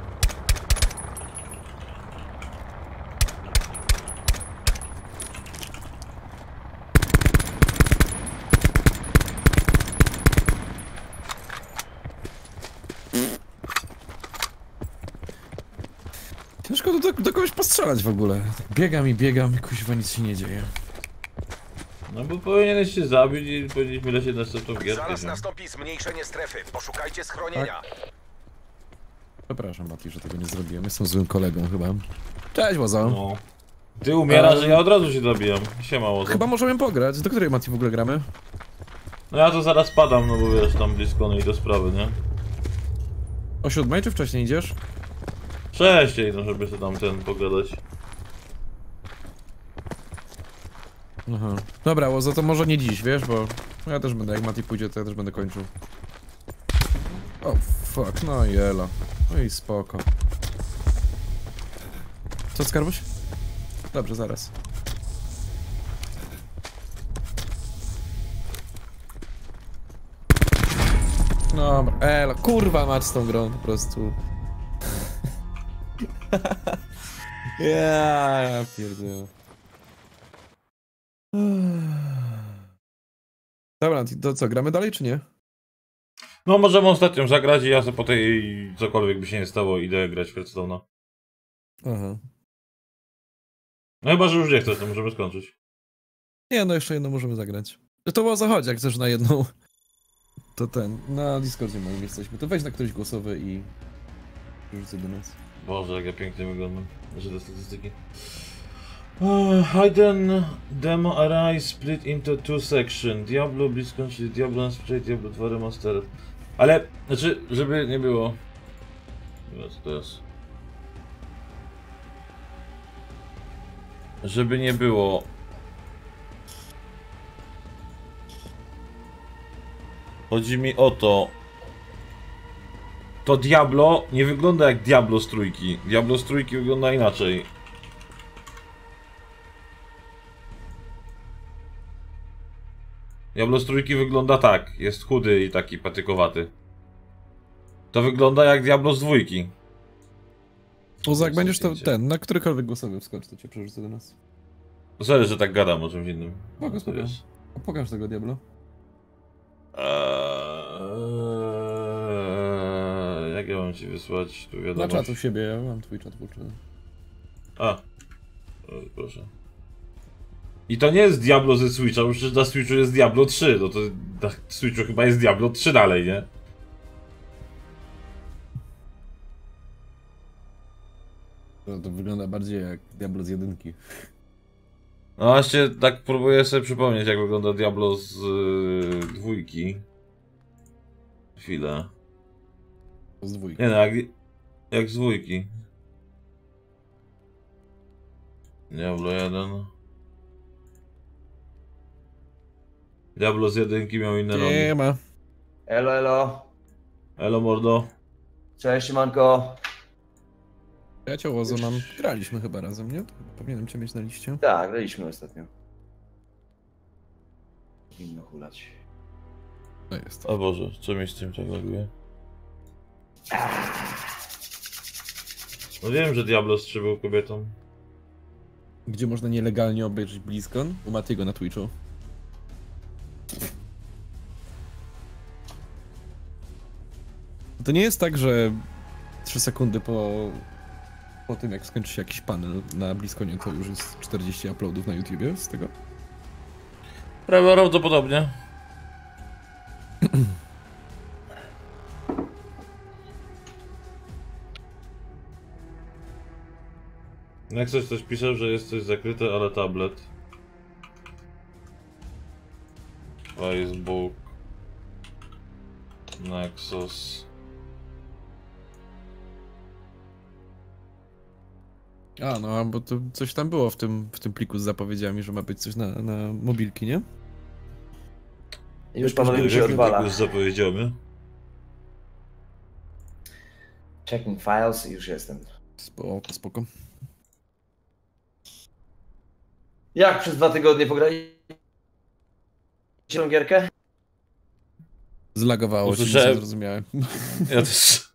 Ciężko do kogoś postrzelać w ogóle. Tak biegam i kuźwa nic się nie dzieje. No bo powinieneś się zabić i powinniśmy lecieć na następną gierkę. Zaraz nie? nastąpi zmniejszenie strefy. Poszukajcie schronienia. Przepraszam, Mati, że tego nie zrobiłem. Jestem złym kolegą chyba. Cześć, Łozo. No. Ty umierasz, że ja od razu się zabijam. Siema, Łozo. Chyba możemy pograć. Do której, Mati, w ogóle gramy? No ja to zaraz padam, no bo wiesz, tam blisko, no i do sprawy, nie? O 7 czy wcześniej idziesz? Wcześniej, no żeby sobie tam pogadać. Aha. Dobra, Łozo, to może nie dziś, wiesz, bo ja też będę, jak Mati pójdzie, to ja też będę kończył. O, fuck, no i elo. No i spoko. Co, Skarbuś? Dobrze, zaraz. Dobra, elo, kurwa mać z tą grą, po prostu. Ja pierdolę. Dobra, to co, gramy dalej czy nie? No możemy ostatnią zagrać i ja sobie po tej cokolwiek by się nie stało idę grać w Hearthstone'a. Aha. No chyba, że już nie chcesz, to możemy skończyć. Nie, no jeszcze jedno możemy zagrać. To było zachodzi, jak chcesz na jedną. To na Discordzie moim jesteśmy. To weź na któryś głosowy i rzucę do nas. Boże, jak ja pięknie wyglądam. Że te statystyki. Hidden Demo Arise split into two sections. Diablo BlizzCon, czyli Diablo Unspecified, Diablo 2 Remastered. Ale, znaczy, żeby nie było... Co to jest? Żeby nie było... Chodzi mi o to... To Diablo nie wygląda jak Diablo z trójki. Diablo z trójki wygląda inaczej. Diablo z trójki wygląda tak. Jest chudy i taki patykowaty. To wygląda jak Diablo z dwójki. Uzo, jak będziesz to na którykolwiek głosowy wskocz, to cię przerzucę do nas. Sorry, że tak gadam o czymś innym. Spoko, spoko. Pokaż tego Diablo. Jak ja mam ci wysłać tu Na wiadomość? czat u siebie, ja mam twój czat włączony. Proszę. I to nie jest Diablo ze Switcha, bo przecież na Switchu jest Diablo 3, no to na Switchu chyba jest Diablo 3 dalej, nie? To wygląda bardziej jak Diablo z jedynki. No właśnie, tak próbuję sobie przypomnieć, jak wygląda Diablo z dwójki. Chwilę. Z dwójki. Nie no, jak z dwójki. Diablo 1. Diablo z jedynki miał inne nogi. Nie ma. Elo, elo. Elo mordo. Cześć, siemanko. Przyjaciół Łozo mam. Graliśmy chyba razem, nie? To powinienem cię mieć na liście. Tak, graliśmy ostatnio. Powinno hulać. To jest. O Boże, co mi z tym tak laguje? No wiem, że Diablo 3 był kobietą. Gdzie można nielegalnie obejrzeć BlizzCon? U Matiego na Twitchu. To nie jest tak, że 3 sekundy po tym, jak skończy się jakiś panel na Bliskonie, to już jest 40 uploadów na YouTubie z tego. Prawdopodobnie. Jak coś pisze, że jest coś zakryte, ale tablet. Facebook. Nexus. A, no, bo to coś tam było w tym pliku z zapowiedziami, że ma być coś na mobilki, nie? Już panowie mi się odwala. Już zapowiedziamy. Checking files i już jestem. Spoko, spoko. Jak przez 2 tygodnie pograliście tą gierkę? Zlagowało się, nic Usłyszałem. nie zrozumiałem. Ja też.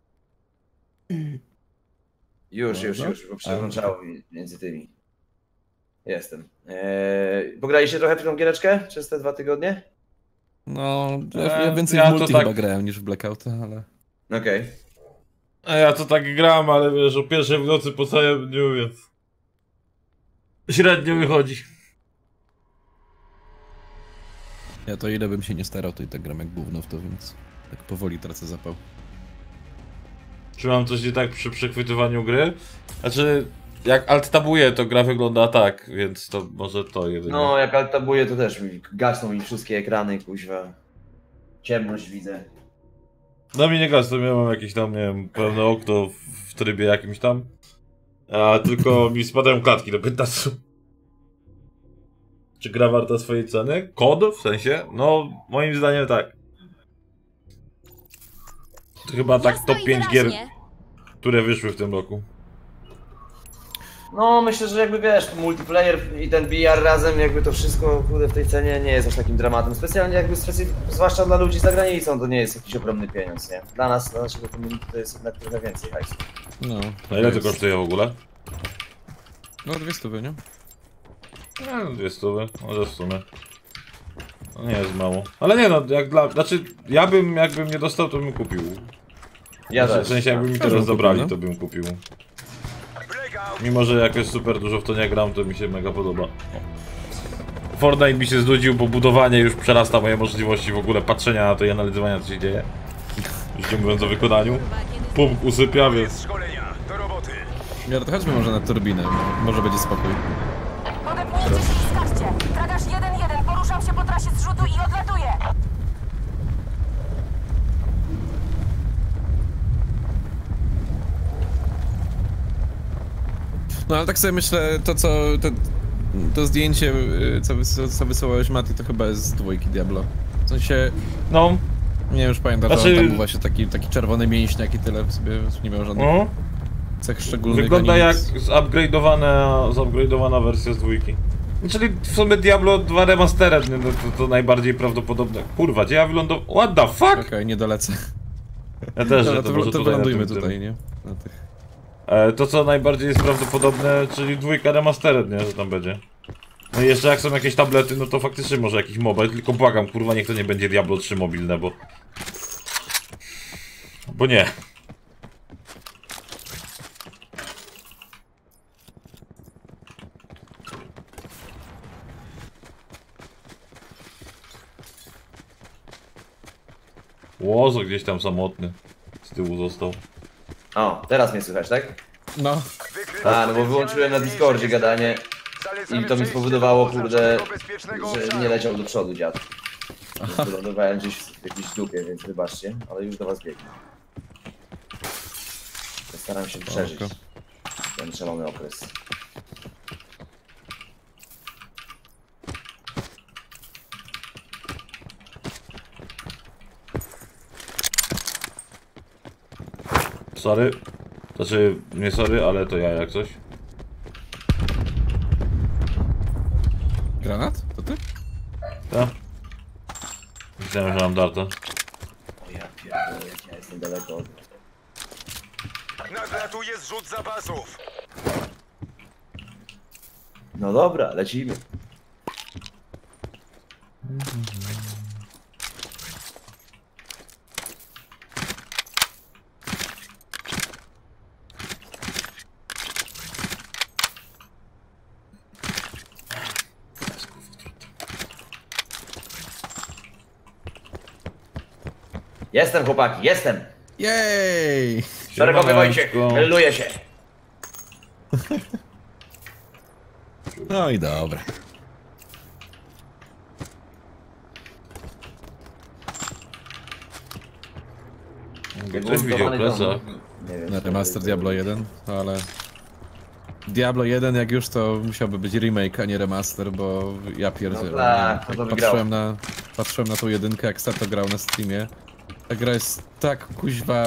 Już, Dobra. bo przełączało mi między tymi. Jestem. Pograliście trochę w tą giereczkę przez te 2 tygodnie? No, ja więcej ja w to multi tak- chyba grałem niż w Blackouta, ale... Okej. A ja to tak gram, ale wiesz, o pierwszej w nocy po całym dniu, więc... Średnio wychodzi. Ja to ile bym się nie starał, to i tak gram jak gówno w to, więc tak powoli tracę zapał. Czy mam coś nie tak przy przechwytywaniu gry? Znaczy, jak alt-tabuję, to gra wygląda tak, więc to może to jedynie. No, jak alt-tabuję, to też gasną mi wszystkie ekrany, kuźwa. Ciemność widzę. No mi nie gasło, ja mam jakieś tam, nie wiem, pełne okno w trybie jakimś tam. A tylko mi spadają klatki do 15. Czy gra warta swojej ceny? Kod? W sensie? No, moim zdaniem tak. To chyba tak Jasno top i 5 gier, wyraźnie. które wyszły w tym roku. No, myślę, że jakby wiesz, multiplayer i ten VR razem, jakby to wszystko kurde, w tej cenie nie jest aż takim dramatem. Specjalnie jakby, zwłaszcza dla ludzi za granicą, to nie jest jakiś ogromny pieniądz, nie? Dla nas, dla naszego community to jest jednak trochę więcej hajsu. No, A ile to jest- kosztuje w ogóle? No 200, nie? No, 200, może w sumie. No nie jest mało. Ale nie no, jak dla... Znaczy, ja bym, jakbym nie dostał, to bym kupił. Ja W też. sensie, jakby mi Też teraz bym zabrali, kupił, to bym kupił. Blackout! Mimo, że jakoś super dużo w to nie gram, to mi się mega podoba. Fortnite mi się znudził, bo budowanie już przerasta moje możliwości w ogóle patrzenia na to i analizowania, co się dzieje. Już nie mówiąc o wykonaniu. Pump usypia, więc... Jest szkolenia, do roboty. Ja to chodźmy może na turbinę, może będzie spokój. Podepnijcie się i skaczcie. Tragarz 1-1, poruszam się po trasie zrzutu i odlatuję. No ale tak sobie myślę, to zdjęcie, co wysyłałeś Mati, to chyba jest z 2 Diablo. W sensie, No, nie wiem, już pamiętam, że Znaczy- tam był właśnie taki czerwony mięśniak i tyle, sobie nie miał żadnych no. cech szczególnych. Wygląda ani jak nic. zupgrade'owana wersja z 2. Czyli w sumie Diablo 2 Remastered, nie? No, to najbardziej prawdopodobne. Kurwa, gdzie ja wylądowałem? What the fuck? Okej, nie dolecę. Ja też, Dobra, że to może to tutaj na wylądujmy tym, tutaj, nie? Na tych. To co najbardziej jest prawdopodobne, czyli 2 Remastered, nie? Że tam będzie. No i jeszcze jak są jakieś tablety, no to faktycznie może jakiś mobile, tylko błagam, kurwa, niech to nie będzie Diablo 3 mobilne, bo... Bo nie. Łozo gdzieś tam samotny z tyłu został. O, teraz mnie słychać, tak? No, Wykryto A, no bo wyłączyłem na Discordzie gadanie Zalecamy i to mi przejście spowodowało, do kurde, oznaczonego bezpiecznego że obszaru. nie leciał do przodu dziad. Więc wylądowałem gdzieś w jakiejś dupie, więc wybaczcie, ale już do was biegnę. Staram się przeżyć Spoko. ten szalony okres. Sorry. Znaczy, nie sorry, ale to ja jak coś. granat? To ty? Tak? Myślałem, że mam darta. O ja pierdolę, jak ja jestem daleko od... Nadlatuje zrzut zapasów. No dobra, lecimy. Jestem, chłopaki, jestem! Jej! Szeregowy Wojciech, melduję się. No i dobra. Ktoś widział plecak. Nie wiem, Na co remaster to Diablo 1, ale... Diablo 1 jak już to musiałby być remake, a nie remaster, bo ja pierdzielę. No tak, to wygrało. Patrzyłem na tą jedynkę, jak Sato grał na streamie. Ta gra jest tak kuźwa...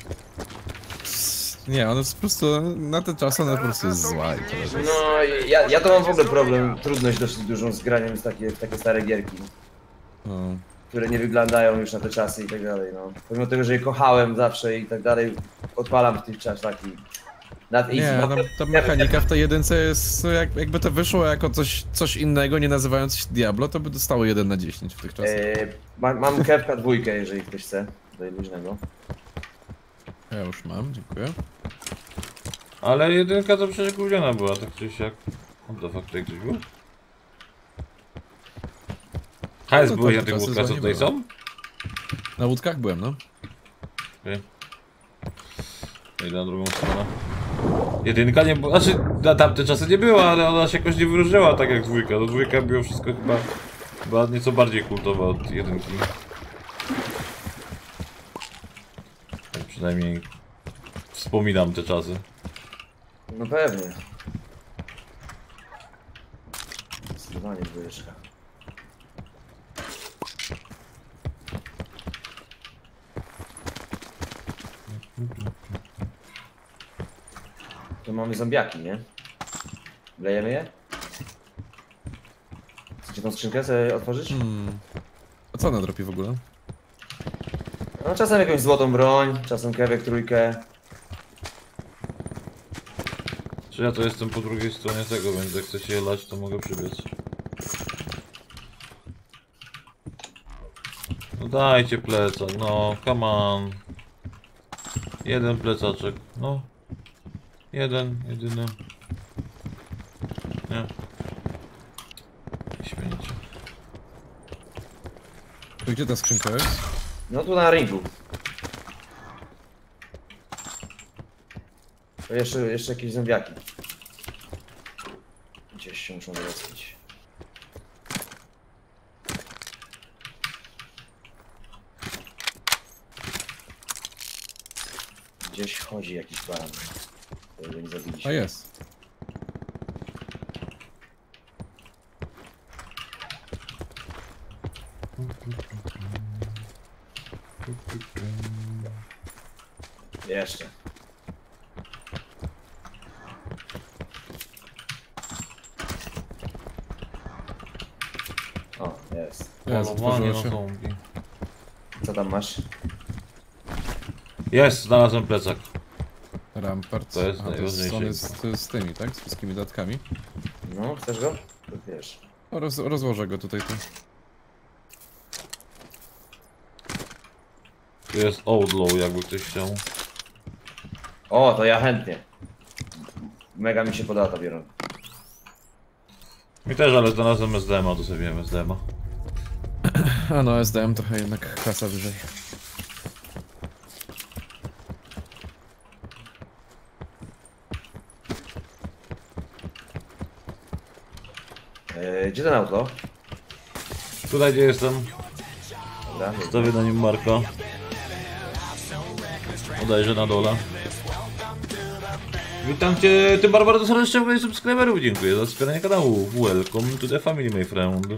Nie, ona jest po prostu, na te czasy ona po prostu jest zła i tyle. No, ja to mam w ogóle problem, trudność dość dużą z graniem w takie stare gierki, No. które nie wyglądają już na te czasy i tak dalej, no. Pomimo tego, że je kochałem zawsze i tak dalej, odpalam w tych czasach i... Nad easy. Nie, ta mechanika w tej jedynce jest, jakby to wyszło jako coś innego, nie nazywając się Diablo, to by dostało 1 na 10 w tych czasach. Mam Kevka 2, jeżeli ktoś chce, do luźnego. Ja już mam, dziękuję. Ale jedynka to przecież gówniana była, tak czy siak. What the fuck, tutaj ktoś był? HS No to byłeś na tam tych czasy łódkach, co zła nie tutaj było. są? Na łódkach byłem, no. Okej. Idę na drugą stronę. Jedynka nie była, znaczy na tamte czasy nie była, ale ona się jakoś nie wyróżniała tak jak dwójka. Do dwójka było wszystko chyba nieco bardziej kultowe od jedynki. Tak przynajmniej wspominam te czasy. No pewnie. Zdecydowanie dwójeczka. Tu mamy zombiaki, nie? Wlejemy je? Chcecie tą skrzynkę sobie otworzyć? A co ona dropi w ogóle? No czasem jakąś złotą broń, czasem kewek trójkę. Czy ja to jestem po drugiej stronie tego, więc jak chcecie je lać, to mogę przybiec. No dajcie plecak, no come on. Jeden plecaczek, no. Jeden, jedyny. Nie. Śmiejcie. To gdzie ta skrzynka jest? No tu na ringu. To jeszcze jakieś zombiaki. Gdzieś się muszą wyleczyć. Gdzieś chodzi jakiś baran. Którego nie zabiliśmy. A jest. Jeszcze. O, jest. Jest, Polowanie na otworzyło się. zombie. Co tam masz? Jest, znalazłem plecak. Rampart. To jest Aha, najważniejsze. on jest z tymi, tak? Z wszystkimi dodatkami. No, chcesz go? To wiesz. O, rozłożę go tutaj. Tu jest Outlaw, jakby ktoś chciał. O, to ja chętnie. Mega mi się podoba ta biorąc. Mi też, ale znalazłem SDM-a, to sobie wiem SDM-a. A no, SDM trochę jednak klasa wyżej. Gdzie ten auto? Tutaj gdzie jestem, Dobra. stawię na nim marka. Podajże na dole. Witam cię, ty bardzo serdecznie w ogóle subskryberów, dziękuję za wspieranie kanału. Welcome to the family, my friend.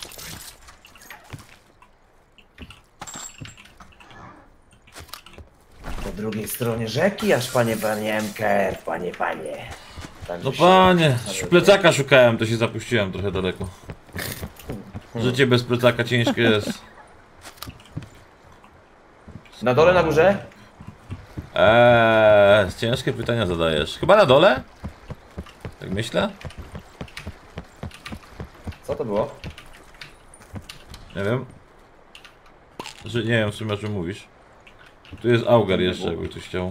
Po drugiej stronie rzeki, aż panie Emker, panie. Tak, No że panie, się- plecaka szukałem, to się zapuściłem trochę daleko. Życie bez plecaka ciężkie jest. Na dole, na górze? Ciężkie pytania zadajesz. Chyba na dole? Tak myślę? Co to było? Nie wiem. Znaczy, nie wiem w sumie o czym mówisz. Tu jest Augar jeszcze, jakby ktoś chciał.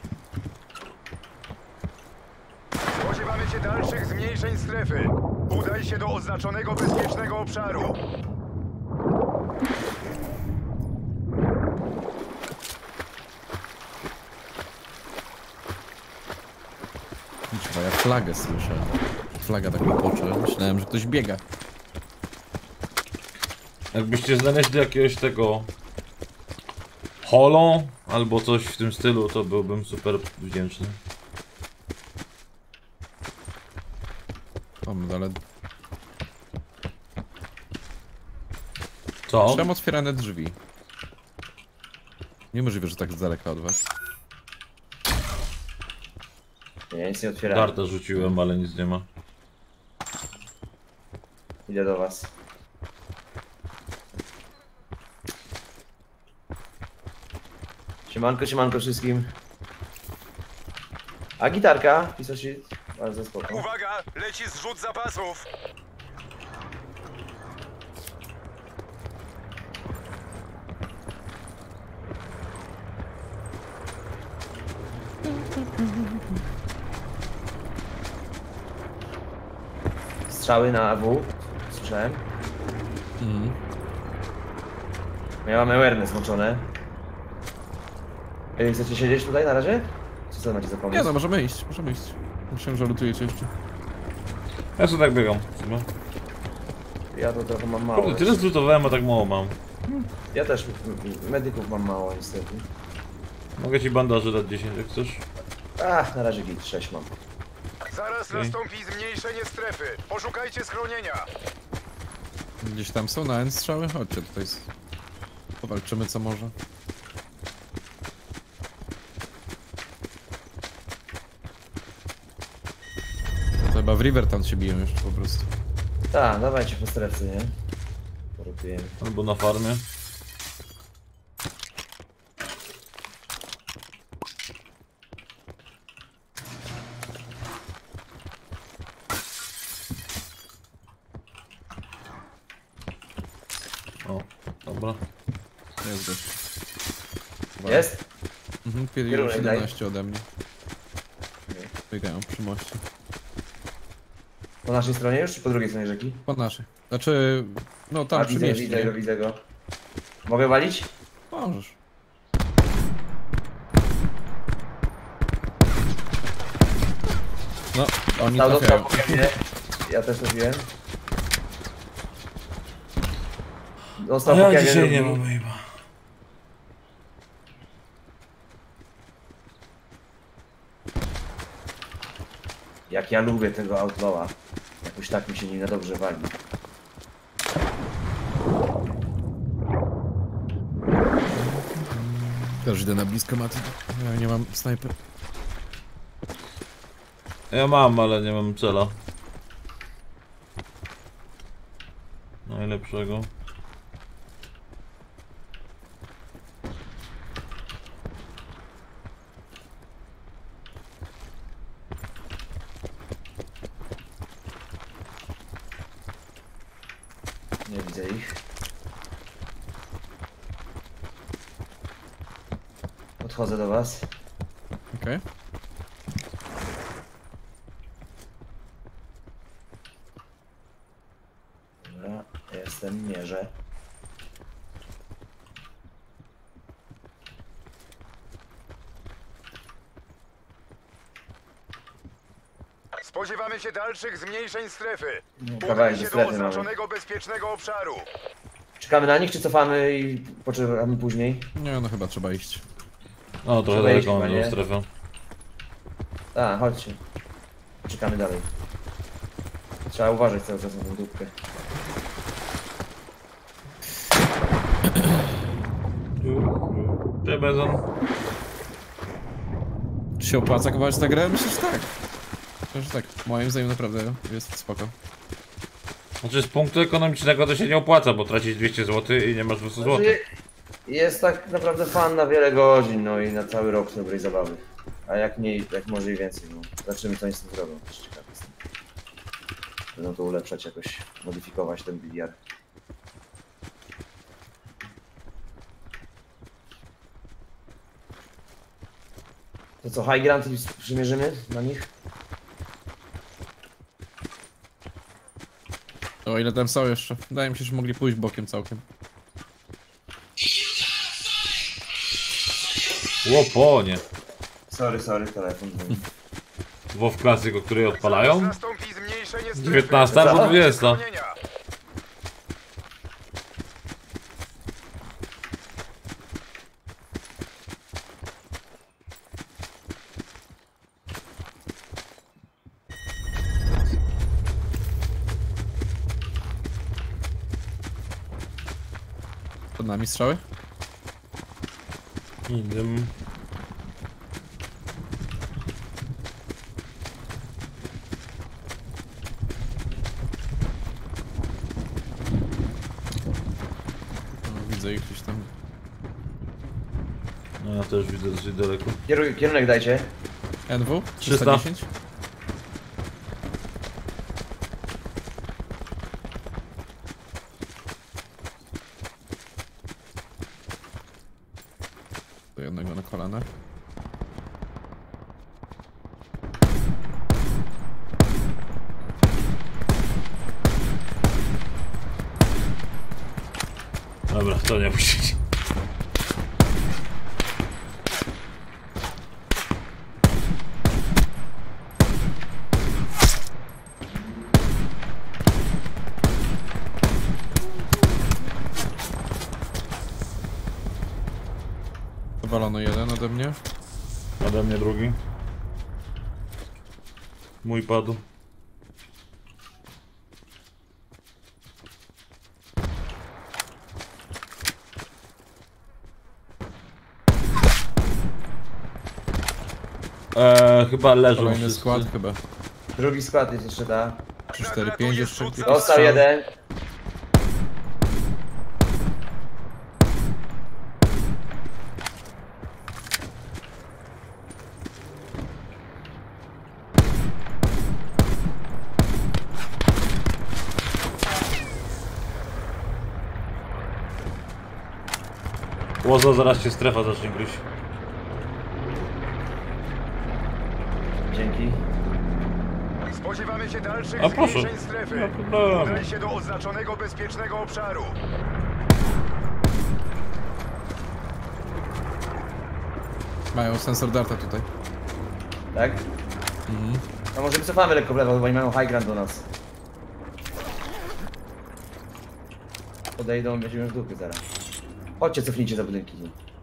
Spodziewamy się dalszych zmniejszeń strefy. Udaj się do oznaczonego bezpiecznego obszaru. Kurwa, ja flagę słyszę. Flaga tak pocze. Myślałem, że ktoś biega. Jakbyście znaleźli jakiegoś tego... Holo albo coś w tym stylu, to byłbym super wdzięczny. Ale Co? trzeba otwierane drzwi. Niemożliwe, że tak z daleka od was. Ja nic nie otwierałem. Darta rzuciłem, ale nic nie ma. Idę do was. Siemanko wszystkim. A gitarka? Pisoshi? Bardzo spoko. Uwaga, leci zrzut zapasów. Strzały na AW. Słyszałem. Mhm. Ja mam awareness włączone. Ej, chcecie siedzieć tutaj na razie? Co to macie za pomysł? Nie no, możemy iść, możemy iść. Myślałem, że lutujecie jeszcze. Ja sobie tak biegam. w sumie. Ja to trochę mam mało. Kurde, tyle zlutowałem, a tak mało mam. Ja też medyków mam mało niestety. Mogę ci bandaże dać 10 jak chcesz. Na razie git 6 mam. Zaraz Okej. nastąpi zmniejszenie strefy. Poszukajcie schronienia. Gdzieś tam są na N strzały? Chodźcie tutaj. Powalczymy co może. To chyba w Rivertown się biją jeszcze po prostu. Tak, dawajcie po strefce, nie? Porotujemy. Albo na farmie. O, dobra. Jest gość. Jest? Mhm, Kierunek 17 ode mnie. Biegają przy moście. Po naszej stronie już, czy po drugiej stronie rzeki? Po naszej. Znaczy, no tam przy widzę, mieście, widzę nie? go, widzę go. Mogę walić? Możesz. No, oni Dostał trafiają. po kamienie. Ja też trafiłem. Dostał A po ja kamienie. dzisiaj nie mam chyba. Jak ja lubię tego outlawa. Jakoś tak mi się nie na dobrze wali. Też idę na blisko, Mati. Ja nie mam snajper. Ja mam, ale nie mam cela. Najlepszego. Nie widzę ich. Podchodzę do was. Okej. Dobra, jestem, mierzę. Spodziewamy się dalszych zmniejszeń strefy. Kawałek Udaj do się do strefy mamy. oznaczonego bezpiecznego obszaru. Czekamy na nich, czy cofamy i poczekamy później? Nie, no chyba trzeba iść. No, trochę Trzeba iść daleko mam chyba, do nie? strefy. Chodźcie. Czekamy dalej. Trzeba uważać cały czas na tę dupkę. Ty bezon. Czy się opłaca kupować tę grę? Myślę, że tak. Myślę, że tak. Moim zdaniem naprawdę jest spoko. Znaczy z punktu ekonomicznego to się nie opłaca, bo tracisz 200 zł i nie masz 200 zł. Znaczy, jest tak naprawdę fan na wiele godzin, no i na cały rok dobrej zabawy. A jak mniej, jak może i więcej, no. Zobaczymy co oni z tym zrobią, też ciekaw jestem. Będą to ulepszać jakoś, modyfikować ten biliard. To co, high ground i przymierzymy na nich? O ile tam są jeszcze? Wydaje mi się, że mogli pójść bokiem całkiem. Łoponie. Sorry, telefon. WoW Classic, o której odpalają? Nastąpi zmniejszenie strefy. 19 albo 20. Chronienia. Pod nami strzały? Idę. No, widzę ich gdzieś tam. No ja też widzę dosyć daleko. Kierunek dajcie. NW? 300. 310? Do jednego na kolanach. Dobra, to nie puścić. Powalono jeden ode mnie. Ode mnie drugi. Mój padł. Chyba leżą Kolejny wszyscy. skład chyba. Drugi skład jest jeszcze, da. 3, 4, 5 jeszcze. jakiś Dostał strzał. jeden. Łozo, zaraz cię strefa zacznie gryźć. Dzięki. Spodziewamy się dalszych A proszę. zmniejszeń strefy. Nie ma problemu. Udaj się do oznaczonego bezpiecznego obszaru. Mają sensor darta tutaj. Tak? No może wycofamy lekko w lewo, bo oni mają high ground do nas. Podejdą, będziemy już w dupy zaraz. Chodźcie, cofnijcie za budynki.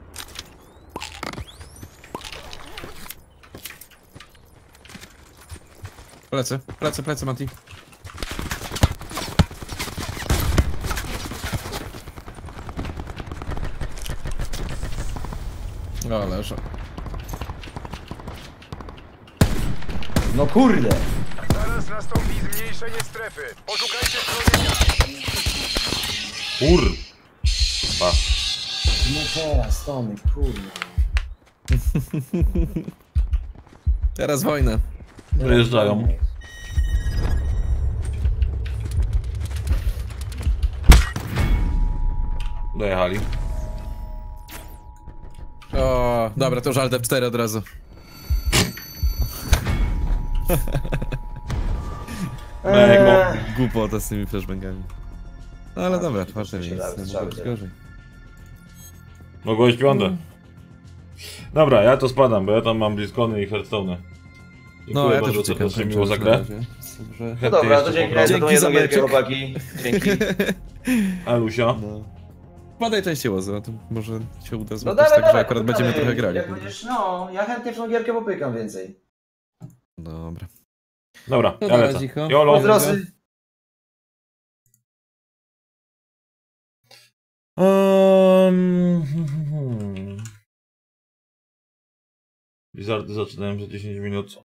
Plecy, Mati. O, leżą. No kurde! Zaraz nastąpi zmniejszenie strefy. Poszukajcie schronienia. Kur... Pa. No teraz, Tomy, kurde. Teraz wojna. Wyjeżdżają. Dojechali. O, dobra, to już Alt F4 od razu. Głupota z tymi flashbangami. No ale dobra, czwarte się miejsce, dały mogło strzały być teraz. gorzej. Mogło być piąte. Dobra, ja to spadam, bo ja tam mam Blizzcony i Hearthstone'y. No, ja też bardzo uciekam, serdecznie, miło za kończę grę. już na razie. Dobrze. No Chętnie dobra, to jeszcze dzięki pogram. za tą Dzięki za jedną gierkę, meczek. chłopaki. Dzięki. Alusia. No. Wpadaj częściej Łozo, to może się uda No złapać dawaj, tak, że dawaj, akurat będziemy trochę grali. Jak będziesz, no, ja chętnie w tą gierkę popykam więcej. Dobra. Dobra, No ja dobra, lecę. Ziko. Jolo. Pozdrowy. Blizzardy zaczynają za 10 minut.